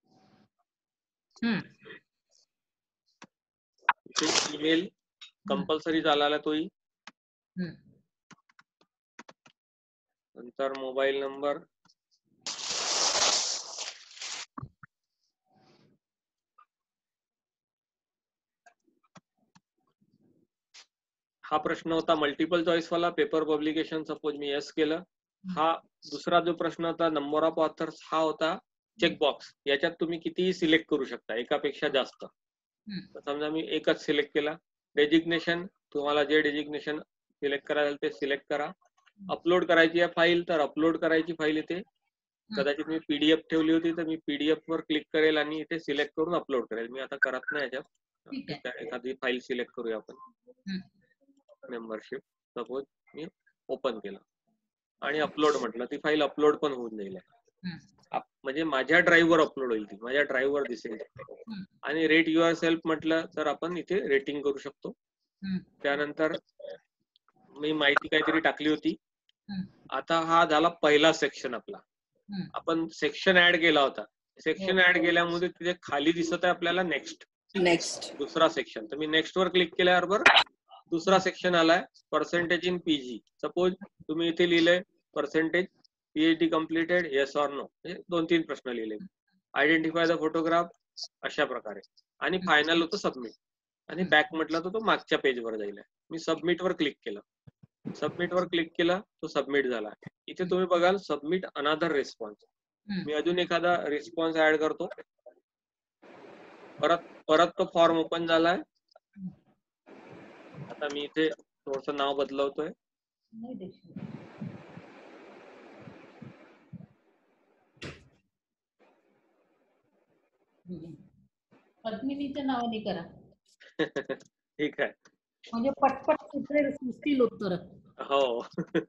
इथे ईमेल कंपल्सरी झालेला तोही. नंतर मोबाईल नंबर. हा प्रश्न होता मल्टिपल चॉईस वाला, पेपर पब्लिकेशन. सपोज मी यस केलं. हा दुसरा जो प्रश्न होता नंबर ऑफ ऑथर्स, हा होता चेकबॉक्स. याच्यात तुम्ही कितीही सिलेक्ट करू शकता, एकापेक्षा जास्त. समजा मी एकच सिलेक्ट केला. डेजिग्नेशन, तुम्हाला जे डेजिग्नेशन सिलेक्ट करायला ते सिलेक्ट करा. अपलोड करायची आहे फाईल तर अपलोड करायची फाईल इथे. कदाचित मी PDF ठेवली होती तर मी PDF वर क्लिक करेल आणि इथे सिलेक्ट करून अपलोड करेल. मी आता करत नाही याच्यात. एखादी फाईल सिलेक्ट करूया आपण. मेंबरशिप सपोज मी ओपन केलं आणि अपलोड म्हटलं, ती फाईल अपलोड पण होऊन जाईल. म्हणजे माझ्या ड्राईव्हवर अपलोड होईल, ती माझ्या ड्राईव्हवर दिसेल. आणि रेट युअर सेल्फ म्हटलं तर आपण इथे रेटिंग करू शकतो. त्यानंतर मी माहिती काहीतरी टाकली होती. आता हा झाला पहिला सेक्शन आपला. आपण सेक्शन ऍड केला होता. सेक्शन ऍड केल्यामुळे तिथे खाली दिसत आहे आपल्याला नेक्स्ट. नेक्स्ट दुसरा सेक्शन. तर मी नेक्स्ट वर क्लिक केल्याबरोबर दुसरा सेक्शन आलाय, पर्सेंटेज इन पीजी. सपोज तुम्ही इथे लिहिलंय percentage PhD completed, yes or no, म्हणजे 2-3 प्रश्न लिहिले. आयडेंटिफाय द फोटोग्राफ, अशा प्रकारे. आणि फायनल होतं सबमिट. आणि बॅक म्हटलं तर तो मागच्या पेजवर जाईल. मी सबमिट वर क्लिक केलं. सबमिट वर क्लिक केलं, तो सबमिट झाला. इथे तुम्ही बघाल सबमिट अनादर रिस्पॉन्स. मी अजून एखादा रिस्पॉन्स ऍड करतो. परत तो फॉर्म ओपन झालाय. आता मी इथे थोडस नाव बदलवतोय. पद्मिनीच्या नावाने करा. ठीक आहे. म्हणजे पटपट सुचतील उत्तर. हो.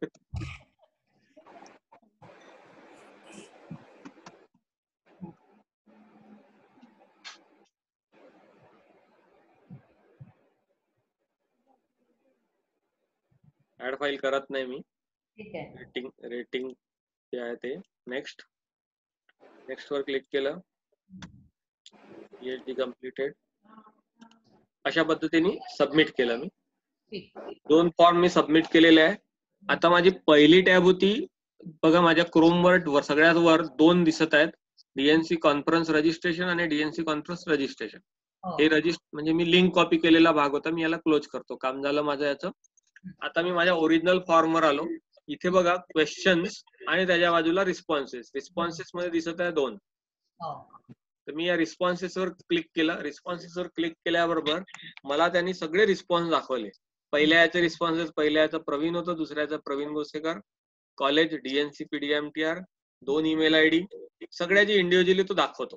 ऍड फाईल करत नाही मी. ठीक आहे. रेटिंग जे आहे ते. नेक्स्ट वर क्लिक केलं. पीएचडी कम्प्लिटेड, अशा पद्धतीने सबमिट केलं मी. 2 फॉर्म मी सबमिट केलेले आहे. आता माझी पहिली टॅब होती बघा, माझ्या क्रोम वर सगळ्यात वर 2 दिसत आहेत, डीएनसी कॉन्फरन्स रजिस्ट्रेशन आणि डीएनसी कॉन्फरन्स रजिस्ट्रेशन. हे म्हणजे मी लिंक कॉपी केलेला भाग होता. मी याला क्लोज करतो. काम झालं माझं याचं. आता मी माझ्या ओरिजिनल फॉर्म वर आलो. इथे बघा क्वेश्चन्स आणि त्याच्या बाजूला रिस्पॉन्सेस मध्ये दिसत आहे 2. तर मी या रिस्पॉन्सेस वर क्लिक केलं. रिस्पॉन्सेस वर क्लिक केल्याबरोबर मला त्यांनी सगळे रिस्पॉन्स दाखवले. पहिल्या याचे रिस्पॉन्सेस, पहिल्या याचं प्रवीण होतं, दुसऱ्याचं Praveen Gosekar, college, DNC PDMTR, 2 email ID, सगळ्याची इंडिव्हिज्युअली तो दाखवतो.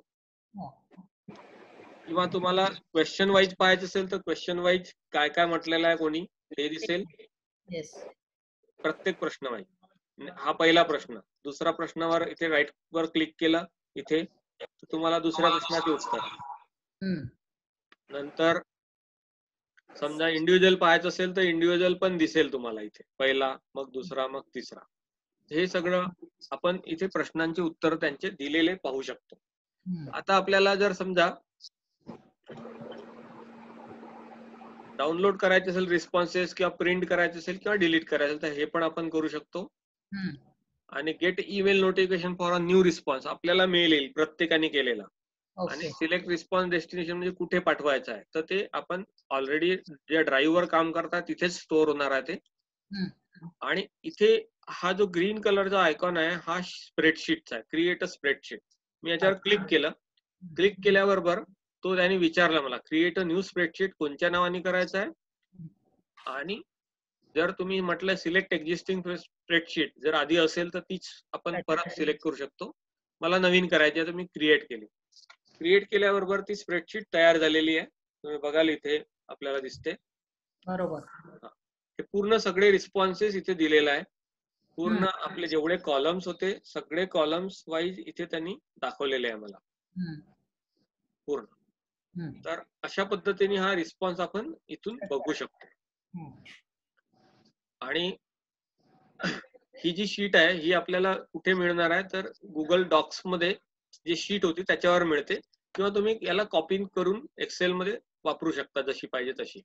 किंवा तुम्हाला क्वेश्चन वाईज पाहायचं असेल तर क्वेश्चन वाईज काय काय म्हटलेलं आहे कोणी ते दिसेल. प्रत्येक प्रश्न वाईज. हा पहिला प्रश्न. दुसरा प्रश्नावर इथे राईट वर क्लिक केलं इथे, तुम्हाला दुसऱ्या प्रश्नाचे उत्तर. नंतर समजा इंडिव्हिज्युअल पाहायचं असेल तर इंडिव्हिज्युअल पण दिसेल तुम्हाला इथे. पहिला, मग दुसरा, मग तिसरा. हे सगळं आपण इथे प्रश्नांचे उत्तर त्यांचे दिलेले पाहू शकतो. आता आपल्याला जर समजा डाउनलोड करायचे असेल रिस्पॉन्सेस, किंवा प्रिंट करायचे असेल, किंवा डिलीट करायचं तर हे पण आपण करू शकतो. आणि get email notification for a new response, आपल्याला मेल येईल प्रत्येकाने केलेला. आणि सिलेक्ट रिस्पॉन्स डेस्टिनेशन म्हणजे कुठे पाठवायचं आहे, तर ते आपण ऑलरेडी ज्या ड्राईव्ह वर काम करतात तिथेच स्टोअर होणार आहे ते. आणि इथे हा जो ग्रीन कलरचा आयकॉन आहे हा स्प्रेडशीटचा आहे, क्रिएट अ स्प्रेडशीट. मी याच्यावर क्लिक केलं. क्लिक केल्याबरोबर तो त्याने विचारला मला क्रिएट अ न्यू स्प्रेडशीट कोणत्या नावाने करायचं आहे. आणि जर तुम्ही म्हटलं सिलेक्ट एक्झिस्टिंग स्प्रेडशीट, जर आधी असेल तर तीच आपण परत सिलेक्ट करू शकतो. मला नवीन करायची आहे तर मी क्रिएट केली. क्रिएट केल्याबरोबर ती स्प्रेडशीट तयार झालेली आहे. तुम्ही बघाल इथे आपल्याला दिसते. बरोबर. हे पूर्ण सगळे रिस्पॉन्सेस इथे दिलेला आहे. पूर्ण आपले जेवढे कॉलम्स होते सगळे कॉलम्स वाईज इथे त्यांनी दाखवलेले आहे मला पूर्ण. तर अशा पद्धतीने हा रिस्पॉन्स आपण इथून बघू शकतो. आणि ही जी शीट आहे ही आपल्याला कुठे मिळणार आहे तर गुगल डॉक्स मध्ये जी शीट होती त्याच्यावर मिळते, किंवा तुम्ही याला कॉपी करून एक्सेल मध्ये वापरू शकता जशी पाहिजे तशी.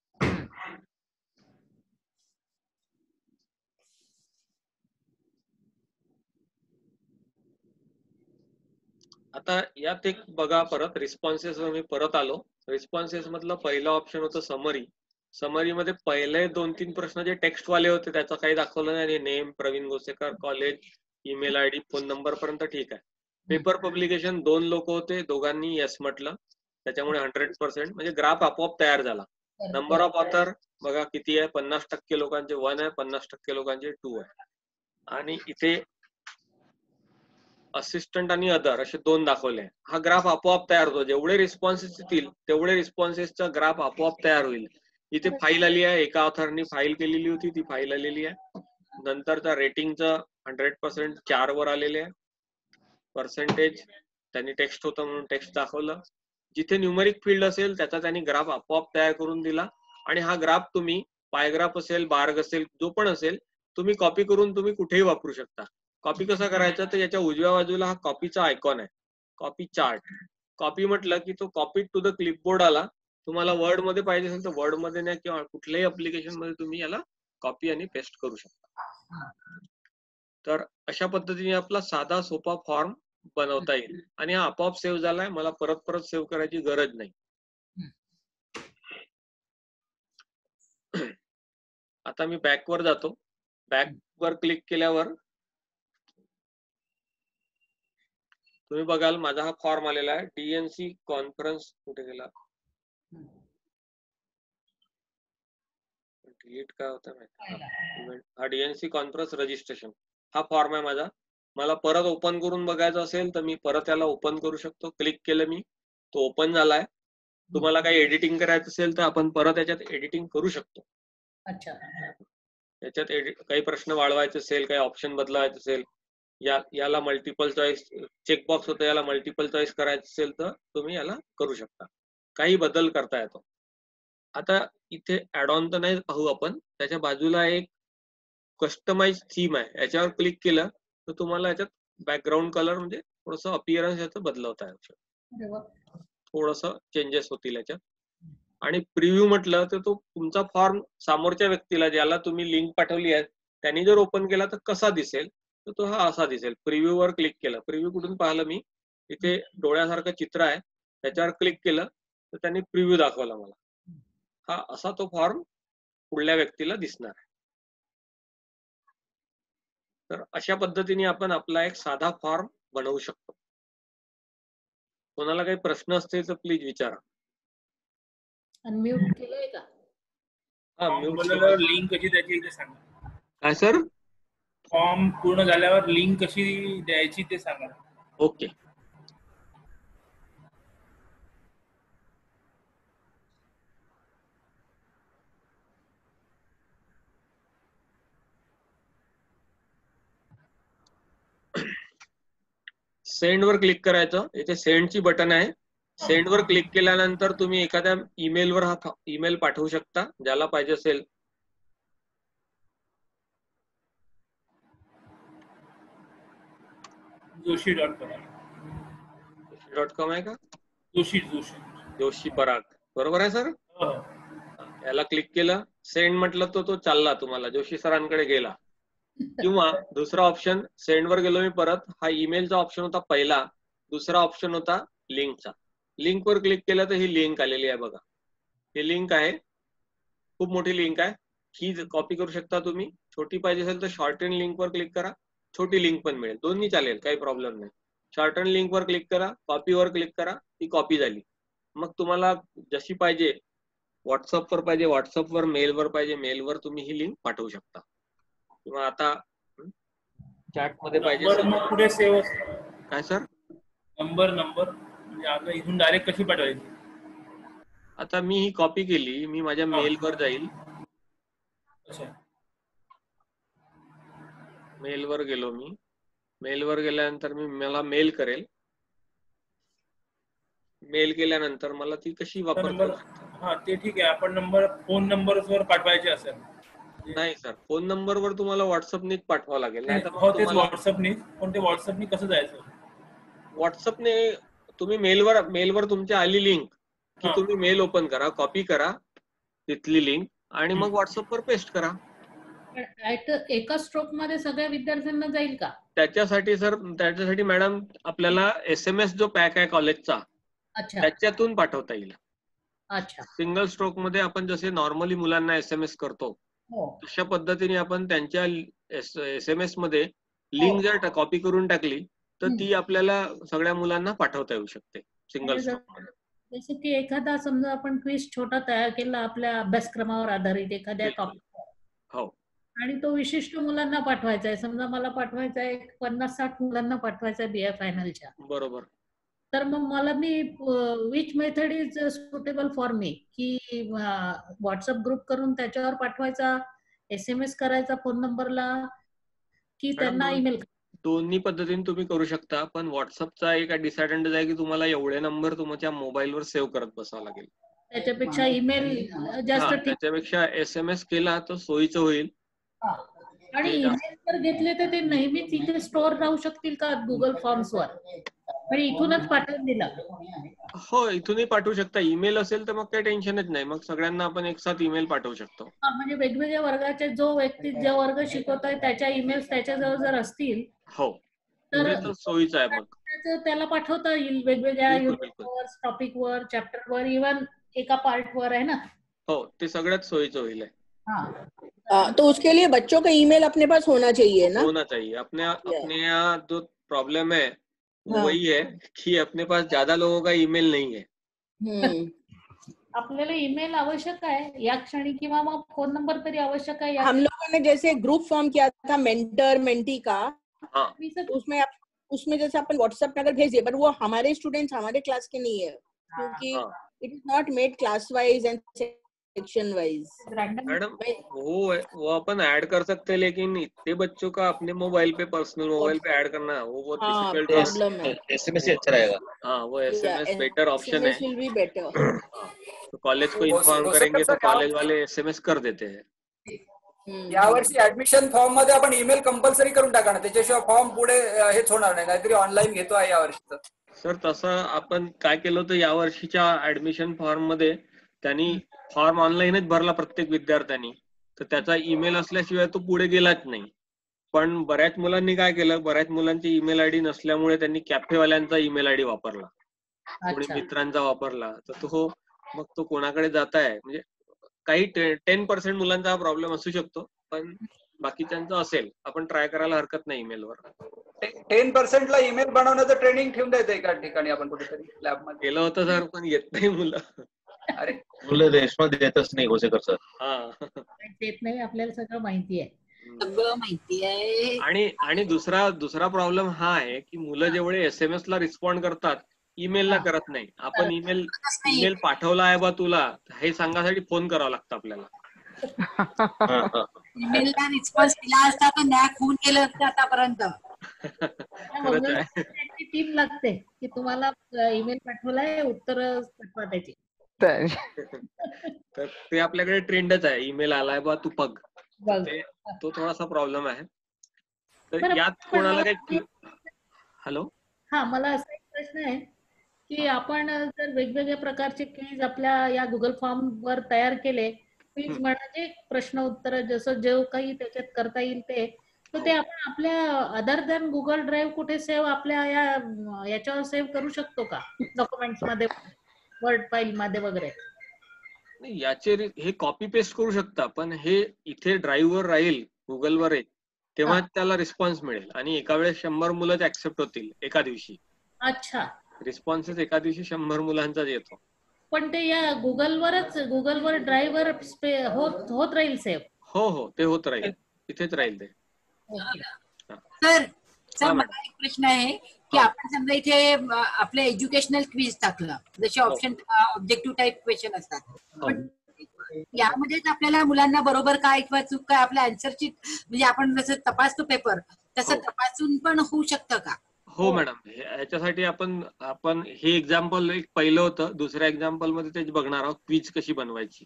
आता यात एक बघा, परत रिस्पॉन्सेस वर मी परत आलो. रिस्पॉन्सेस मधलं पहिलं ऑप्शन होतं समरी. समरी मध्ये पहिले 2-3 प्रश्न जे टेक्स्ट वाले होते त्याचं काही दाखवलं नाही. Name, Praveen Gosekar, college, email ID, phone number पर्यंत ठीक आहे. पेपर पब्लिकेशन 2 लोक होते, दोघांनी येस म्हटलं, त्याच्यामुळे 100% म्हणजे ग्राफ आपोआप तयार झाला. नंबर ऑफ ऑथर बघा किती आहे, 50% लोकांचे 1 आहे, 50% लोकांचे 2 आहे. आणि इथे असिस्टंट आणि अदर असे 2 दाखवले. हा ग्राफ आपोआप तयार होतो. जेवढे रिस्पॉन्सेस येतील तेवढे रिस्पॉन्सेसचा ग्राफ आपोआप तयार होईल. इथे फाईल आली आहे, एका ऑथरनी फाईल केलेली होती ती फाईल आलेली आहे. नंतरचा रेटिंगचं 100% 4 वर आलेले आहे. पर्सेंटेज त्यांनी टेक्स्ट होतं म्हणून टेक्स्ट दाखवलं. जिथे न्यूमरिक फील्ड असेल त्याचा त्यांनी ग्राफ आपोआप तयार करून दिला. आणि हा ग्राफ तुम्ही पायग्राफ असेल, बार्ग असेल, जो पण असेल तुम्ही कॉपी करून तुम्ही कुठेही वापरू शकता. कॉपी कसा करायचा तर याच्या उजव्या बाजूला हा कॉपीचा आयकॉन आहे, कॉपी चार्ट. कॉपी म्हटलं की तो कॉपी टू द क्लिपबोर्ड आला. तुम्हाला वर्ड मध्ये पाहिजे असेल तर वर्ड मध्ये नाही किंवा कुठल्याही ऍप्लिकेशन मध्ये तुम्ही याला कॉपी आणि पेस्ट करू शकता. तर अशा पद्धतीने आपला साधा सोपा फॉर्म बनवता येईल आणि हा आपोआप सेव्ह झालाय. मला परत परत सेव्ह करायची गरज नाही. आता मी बॅक वर जातो. बॅक वर क्लिक केल्यावर तुम्ही बघाल माझा हा फॉर्म आलेला आहे. डीएनसी कॉन्फरन्स कुठे गेला, डिलीट काय होतं माहिती. हा डीएनसी कॉन्फरन्स रजिस्ट्रेशन हा फॉर्म आहे माझा. मला परत ओपन करून बघायचं असेल तर मी परत याला ओपन करू शकतो. क्लिक केलं मी, तो ओपन झालाय. तुम्हाला काही एडिटिंग करायचं असेल तर आपण परत याच्यात एडिटिंग करू शकतो. अच्छा. याच्यात काही प्रश्न वाढवायचे असेल, काही ऑप्शन बदलावायचे असेल, याला मल्टिपल चॉईस चेकबॉक्स होतं, याला मल्टिपल चॉईस करायचं असेल तर तुम्ही याला करू शकता. काही बदल करता येतो. आता इथे ऍड ऑन तर नाही पाहू आपण, त्याच्या बाजूला एक कस्टमाइज थीम आहे. याच्यावर क्लिक केलं तर तुम्हाला याच्यात बॅकग्राऊंड कलर म्हणजे थोडंसं अपीअरन्स याचं बदलवता येऊ, थोडंसं चेंजेस होतील याच्यात. आणि प्रिव्ह्यू म्हटलं तर तो तुमचा फॉर्म समोरच्या व्यक्तीला ज्याला तुम्ही लिंक पाठवली आहे त्यांनी जर ओपन केला तर कसा दिसेल, तर तो हा असा दिसेल. प्रिव्ह्यू वर क्लिक केलं, प्रिव्ह्यू कुठून पाहिलं मी, इथे डोळ्यासारखं चित्र आहे, त्याच्यावर क्लिक केलं तर त्यांनी प्रिव्ह्यू दाखवला मला. हा असा तो फॉर्म पुढल्या व्यक्तीला दिसणार आहे. तर अशा पद्धतीने आपण आपला एक साधा फॉर्म बनवू शकतो. कोणाला काही प्रश्न असतील तर प्लीज विचारा. अनम्यूट केलंय का? हा, म्यूट. लिंक कशी द्यायची ते सांगा. काय सर? फॉर्म पूर्ण झाल्यावर लिंक कशी द्यायची ते सांगा. ओके. सेंड वर क्लिक करायचं. इथे सेंडची बटन आहे. सेंड वर क्लिक केल्यानंतर तुम्ही एखाद्या ईमेलवर हा ईमेल पाठवू शकता ज्याला पाहिजे असेल. जोशी.com आहे का? जोशी पराग, बरोबर आहे सर. याला क्लिक केलं, सेंड म्हटलं तो चालला तुम्हाला जोशी सरांकडे गेला. किंवा दुसरा ऑप्शन, सेंड वर गेलो मी परत, हा ईमेलचा ऑप्शन होता पहिला, दुसरा ऑप्शन होता लिंकचा. लिंक वर क्लिक केलं तर ही लिंक आलेली आहे बघा. ही लिंक आहे, खूप मोठी लिंक आहे. ही कॉपी करू शकता तुम्ही. छोटी पाहिजे असेल तर शॉर्टन लिंक वर क्लिक करा, छोटी लिंक पण मिळेल, दोन्ही चालेल, काही प्रॉब्लेम नाही. शॉर्टन लिंक वर क्लिक करा, कॉपी वर क्लिक करा, ती कॉपी झाली. मग तुम्हाला जशी पाहिजे, व्हॉट्सअपवर पाहिजे व्हॉट्सअपवर, मेलवर पाहिजे मेलवर तुम्ही ही लिंक पाठवू शकता. किंवा आता चॅट मध्ये पाहिजे असेल. मग पुढे सेव्ह काय सर? नंबर म्हणजे आता इथून डायरेक्ट कशी पाठवायची? आता मी ही कॉपी केली, मी माझ्या मेलवर जाईल. मेलवर गेलो मी, मेलवर गेल्यानंतर मला मेल करेल. मेल केल्यानंतर मला ती कशी वापरता? हा ते ठीक आहे. आपण नंबर फोन नंबरवर पाठवायचे असेल. नाही सर, फोन नंबरवर तुम्हाला व्हॉट्सअपने पाठवावं लागेल. नाही तर व्हॉट्सअपने. पण ते व्हॉट्सअपने कसं जायचं? व्हॉट्सअपने तुम्ही मेलवर तुमची आली लिंक की तुम्ही मेल ओपन करा, कॉपी करा तिथली लिंक आणि मग व्हॉट्सअपवर पेस्ट करा. एका स्ट्रोक मध्ये सगळ्या विद्यार्थ्यांना जाईल का? त्याच्यासाठी मॅडम आपल्याला SMS जो पॅक आहे कॉलेजचा, त्याच्यातून पाठवता येईल. अच्छा. सिंगल स्ट्रोक मध्ये आपण जसे नॉर्मली मुलांना SMS करतो तशा पद्धतीने आपण त्यांच्या SMS मध्ये लिंक जर कॉपी करून टाकली तर ती आपल्याला सगळ्या मुलांना पाठवता येऊ शकते सिंगल स्ट्रोक मध्ये. जसं की एखादा समजा आपण क्विज छोटा तयार केला आपल्या अभ्यासक्रमावर आधारित एखाद्या टॉपिकवर, हो, आणि तो विशिष्ट मुलांना पाठवायचा आहे, समजा मला पाठवायचा आहे 50-60 मुलांना पाठवायचा आहे BA फायनलच्या, बरोबर. तर मग मला मी which method is suitable for me, की व्हॉट्सअप ग्रुप करून त्याच्यावर पाठवायचा, SMS करायचा फोन नंबरला, की त्यांना ईमेल? दोन्ही पद्धतीने तुम्ही करू शकता. पण व्हॉट्सअपचा एक डिसएडव्हांटेज आहे की तुम्हाला एवढे नंबर तुमच्या मोबाईलवर सेव्ह करत बसावं लागेल. त्याच्यापेक्षा ईमेल जास्त, त्याच्यापेक्षा SMS केला तर सोयीचं होईल. आणि ईमेल जर घेतले तर ते नेहमीच इथे स्टोअर राहू शकतील का गुगल फॉर्म्सवर? म्हणजे इथूनच पाठवून दिलं. हो, इथूनही पाठवू शकता. ईमेल असेल तर मग काही टेन्शनच नाही, मग सगळ्यांना आपण एक साथ ईमेल पाठवू शकतो. म्हणजे वेगवेगळ्या वर्गाचे जो व्यक्ती जो वर्ग शिकवतोय त्याच्या ईमेल्स त्याच्याजवळ जर असतील हो, तर ते सोयीचं आहे. मग त्याला पाठवता येईल वेगवेगळ्या बिलकुल. टॉपिकवर, चॅप्टरवर, इव्हन एका पार्टवर, है ना? हो, ते सगळ्यात सोयीचं होईल. तो उसके लिए बच्चों का ईमेल अपने पास होना चाहिए ना? होना चाहिए. अपने यहाँ जो प्रॉब्लम है वो वही है कि अपने पास ज्यादा लोगों का ईमेल नहीं है. आपल्याला ईमेल आवश्यक आहे या क्षणी किंवा मग फोन नंबर तरी आवश्यक आहे. हम लोगों ने जैसे ग्रुप फॉर्म किया था मेंटर मेंटी का, उसमें जैसे अपन व्हाट्सएप में अगर भेज दिए, पर वो हमारे स्टूडेंट्स हमारे क्लास के नहीं है, क्योंकि it is not made class wise and section wise. Madam वो अपन ऐड कर सकते हैं, लेकिन इतने बच्चों का अपने मोबाइल पे, पर्सनल मोबाइल पे ऐड करना वो बहुत डिफिकल्ट प्रॉब्लम है. एसएमएस ही अच्छा रहेगा. हाँ, वो एसएमएस बेटर ऑप्शन है. will be better. तो कॉलेज को इन्फॉर्म करेंगे तो कॉलेज वाले एसएमएस कर देते हैं. यावर्षी ऍडमिशन फॉर्म मध्ये आपण ईमेल कंपल्सरी करून टाका ना, त्याच्याशिवाय फॉर्म पुढे हेच होणार नाही, नाहीतरी ऑनलाईन घेतो आहे यावर्षी. सर तसं आपण काय केलं होतं, यावर्षीच्या ऍडमिशन फॉर्म मध्ये त्यांनी फॉर्म ऑनलाईनच भरला प्रत्येक विद्यार्थ्यांनी, तर त्याचा ईमेल असल्याशिवाय तो पुढे गेलाच नाही. पण बऱ्याच मुलांनी काय केलं, बऱ्याच मुलांची ईमेल आयडी नसल्यामुळे त्यांनी कॅफेवाल्यांचा ईमेल आयडी वापरला, कोणी मित्रांचा वापरला, तर तो मग तो कोणाकडे जात आहे, म्हणजे काही 10% मुलांचा हा प्रॉब्लेम असू शकतो, पण बाकीच्यांचा असेल. आपण ट्राय करायला हरकत नाही ईमेलवर. 10% ला ईमेल बनवण्याचं ट्रेनिंग ठेवून द्यायचं एका ठिकाणी आपण कुठेतरी लॅबमध्ये. केलं होतं सर, पण येत नाही मुलं. अरे मुलं रेस्पॉन्स देतच नाही घोसेकर सर. देत नाही, आपल्याला सगळं माहिती आहे. सगळं माहिती आहे. आणि दुसरा प्रॉब्लेम हा आहे की मुलं जेवढे एसएमएस ला रिस्पॉन्ड करतात, ईमेल ला करत नाही. आपण ईमेल पाठवला आहे बा तुला हे सांगासाठी फोन करावा लागतं आपल्याला. ईमेलला रिस्पॉन्स दिला असता तर नॅक होऊन गेलं असतं आतापर्यंत. टीम लागते की तुम्हाला ईमेल पाठवलाय, उत्तर पाठवा त्याची. तर ते आपल्याकडे ट्रेंडच आहे, ईमेल आलाय बा तू बघ. तो थोडासा प्रॉब्लेम आहे. तर यात कोणाला काही. हॅलो, हा, मला असा एक प्रश्न आहे की आपण जर वेगवेगळ्या प्रकारचे क्विज आपल्या या गुगल फॉर्म वर तयार केले, क्विज म्हणजे प्रश्न उत्तर जसं जे काही त्याच्यात करता येईल तर ते आपण आपल्या अदर दॅन गुगल ड्राईव्ह कुठे सेव्ह आपल्या याच्यावर सेव्ह करू शकतो का, डॉक्युमेंट्स मध्ये, वर्ड फाईल मध्ये वगैरे? याचे हे कॉपी पेस्ट करू शकता, पण हे इथे ड्राईव्ह वर राहील, गुगलवर आहे, तेव्हा त्याला रिस्पॉन्स मिळेल. आणि एका वेळेस 100 मुलंच ऍक्सेप्ट होतील एका दिवशी. अच्छा, रिस्पॉन्सेस एका दिवशी 100 मुलांचाच येतो. पण ते या गुगलवर ड्राईव्ह वर होत राहील सेव्ह? हो, ते होत राहील, तिथेच राहील ते. सर मला एक प्रश्न आहे की आपण समजा इथे आपलं एज्युकेशनल क्विज टाकलं, जसे ऑप्शन ऑब्जेक्टिव्ह टाईप क्वेश्चन असतात, पण यामध्येच आपल्याला मुलांना बरोबर काय किंवा चूक काय आपल्या आन्सरची, म्हणजे आपण जसं तपासतो पेपर तसं तपासून पण होऊ शकतं का? हो मॅडम, याच्यासाठी आपण हे एक्झाम्पल एक पहिलं होतं, दुसऱ्या एक्झाम्पल मध्ये तेच बघणार आहोत, क्विज कशी बनवायची.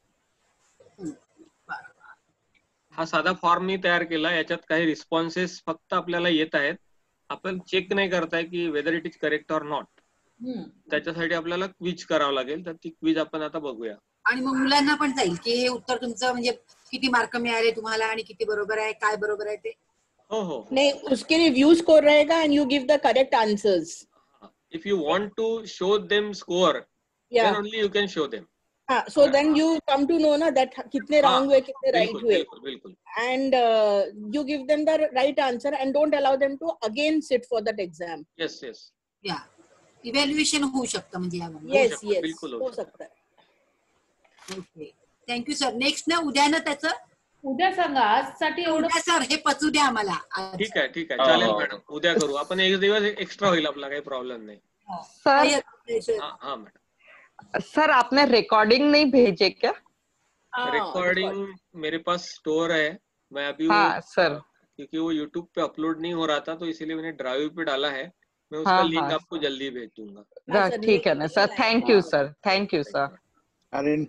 हा साधा फॉर्म मी तयार केला, याच्यात काही रिस्पॉन्सेस फक्त आपल्याला येत आहेत, आपण चेक नाही करताय की whether it is correct or not. त्याच्यासाठी आपल्याला क्विज करावं लागेल, तर ती क्विज आपण आता बघूया. आणि मग मुलांना पण जाईल की हे उत्तर तुमचं म्हणजे किती मार्क मिळाले तुम्हाला आणि किती बरोबर आहे, काय बरोबर आहे ते. हो, नहीं, उसके लिए व्यू स्कोर रहेगा and you give the correct answers. If you want to show them score, then only you can show them. So then you come to know na that कितने wrong हुए, कितने right हुए. बिल्कुल. And you give them the right answer and don't allow them to again sit for that exam. Yes. या evaluation होऊ शकतं म्हणजे यामध्ये. Yes, हो सकता है. Okay, thank you sir. नेक्स्ट ना उद्या ना त्याचं उद्या सांगा, आजसाठी एवढं. सर हे पचू द्या आम्हाला. ठीक आहे चालेल मॅडम, उद्या करू आपण. एक दिवस एक्स्ट्रा होईल आपला, काही प्रॉब्लेम नाही. हाँ मैडम. सर आपने रिकॉर्डिंग नहीं भेजे क्या? रिकॉर्डिंग मेरे पास स्टोर है, मैं अभी सर क्योंकि वो YouTube पे अपलोड नहीं हो रहा था, तो इसीलिए मैंने ड्राइव पे डाला है. मैं उसका लिंक आपको जल्दी भेज दूंगा. ठीक है ना सर, थैंक यू सर. और इनकी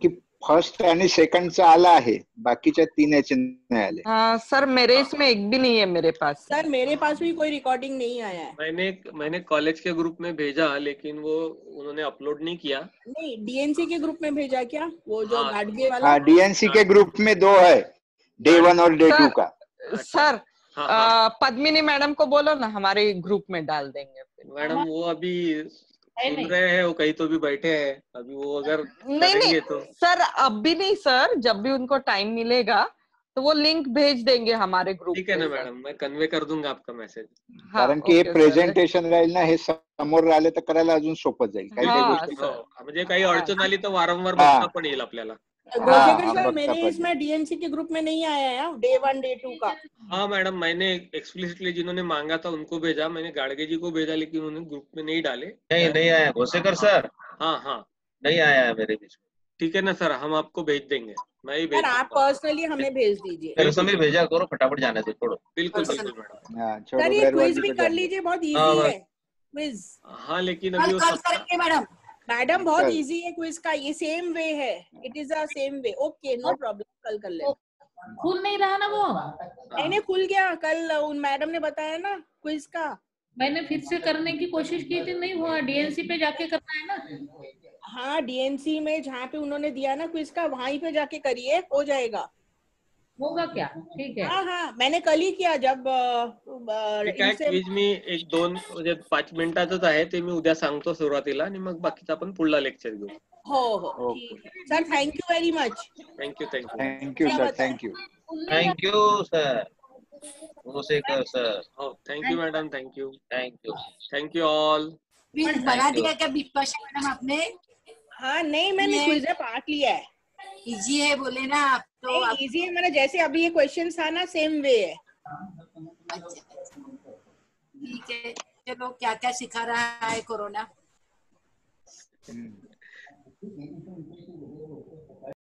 फर्स्ट आणि सेकंडचा आला आहे, बाकीच्या 3 याचे नाही आले. सर मेरे इसमें एक भी नहीं है मेरे पास. सर मेरे पास भी कोई रिकॉर्डिंग नहीं आया है. मैंने कॉलेज के ग्रुप में भेजा, लेकिन वो उन्होंने अपलोड नहीं किया. नहीं, डीएनसी के ग्रुप में भेजा क्या, वो जो घाटगे वाला? हाँ, डीएनसी के ग्रुप में 2 है, डे 1 और डे 2 का. सर पद्मिनी मैडम को बोलो ना, हमारे ग्रुप में डाल देंगे. मैडम वो अभी सुन रहे हैं, वो कहीं तो भी बैठे हैं अभी, वो अगर नहीं तो सर अब भी नहीं सर, जब भी उनको टाइम मिलेगा तो वो लिंक भेज देंगे हमारे ग्रुप. ठीक है ना मॅडम, मैं कन्वे कर दूंगा आपका मेसेज. कारण की हे प्रेझेंटेशन राहील ना, हे समोर राहिले तर करायला अजून सोपं जाईल. काही गोष्टी म्हणजे काही अडचण आली तर वारंवार बघता पण येईल आपल्याला. सर मेरे इसमें डीएनसी के ग्रुप में नहीं आया है डे 1 डे 2 का. हाँ मैडम, मैंने एक्सप्लिसिटली जिन्होंने मांगा था उनको भेजा, मैंने गाड़गे जी को भेजा, लेकिन उन्होंने ग्रुप में नहीं डाले. नहीं आया घोसेकर सर. हाँ नहीं आया है मेरे बीच में. ठीक है ना सर, हम आपको भेज देंगे. मैं ही भेज सर आप पर्सनली हमें भेज दीजिए. समीर भेजा करो, फटाफट जाने दो, छोड़ो. बिल्कुल मैडम. सर ये क्विज भी कर लीजिए, बहुत इजी है क्विज. हाँ लेकिन अभी कल करेंगे मैडम बहुत इजी है क्विज का, ये सेम वे है, it is a same way. Okay no problem, कल कर ले. खुल नहीं रहा ना वो. नहीं खुल गया, कल उन मैडम ने बताया ना क्विज का. मैंने फिर से करने की कोशिश की थी, नहीं हुआ. डीएनसी पे जाके करना है ना. हाँ डीएनसी में जहाँ पे उन्होंने दिया ना क्विज का, वहीं पे जाके करिए, हो जाएगा. होगा क्या? ठीक है. हाँ मैंने कल ही किया. जब क्विज मी 1-2 म्हणजे 5 मिनिटातच आहे ते, मी उद्या सांगतो सुरुवातीला, आणि मग बाकीचा आपण पुढला लेक्चर घेऊ. हो ठीक है sir. Thank you very much. Thank you sir. Thank you sir. Ghosekar sir. हो थँक्यू मॅडम. Thank you all. बना दिया क्या बिपाशा मैडम आपने? हाँ नहीं, मैंने क्विज में पार्ट लिया है. इजी है बोले ना आप तो. इजी है, मैंने जैसे अभी ये क्वेश्चन था ना, सेम वे है. अच्छा ठीक है. चलो क्या क्या सिखा रहा है कोरोना.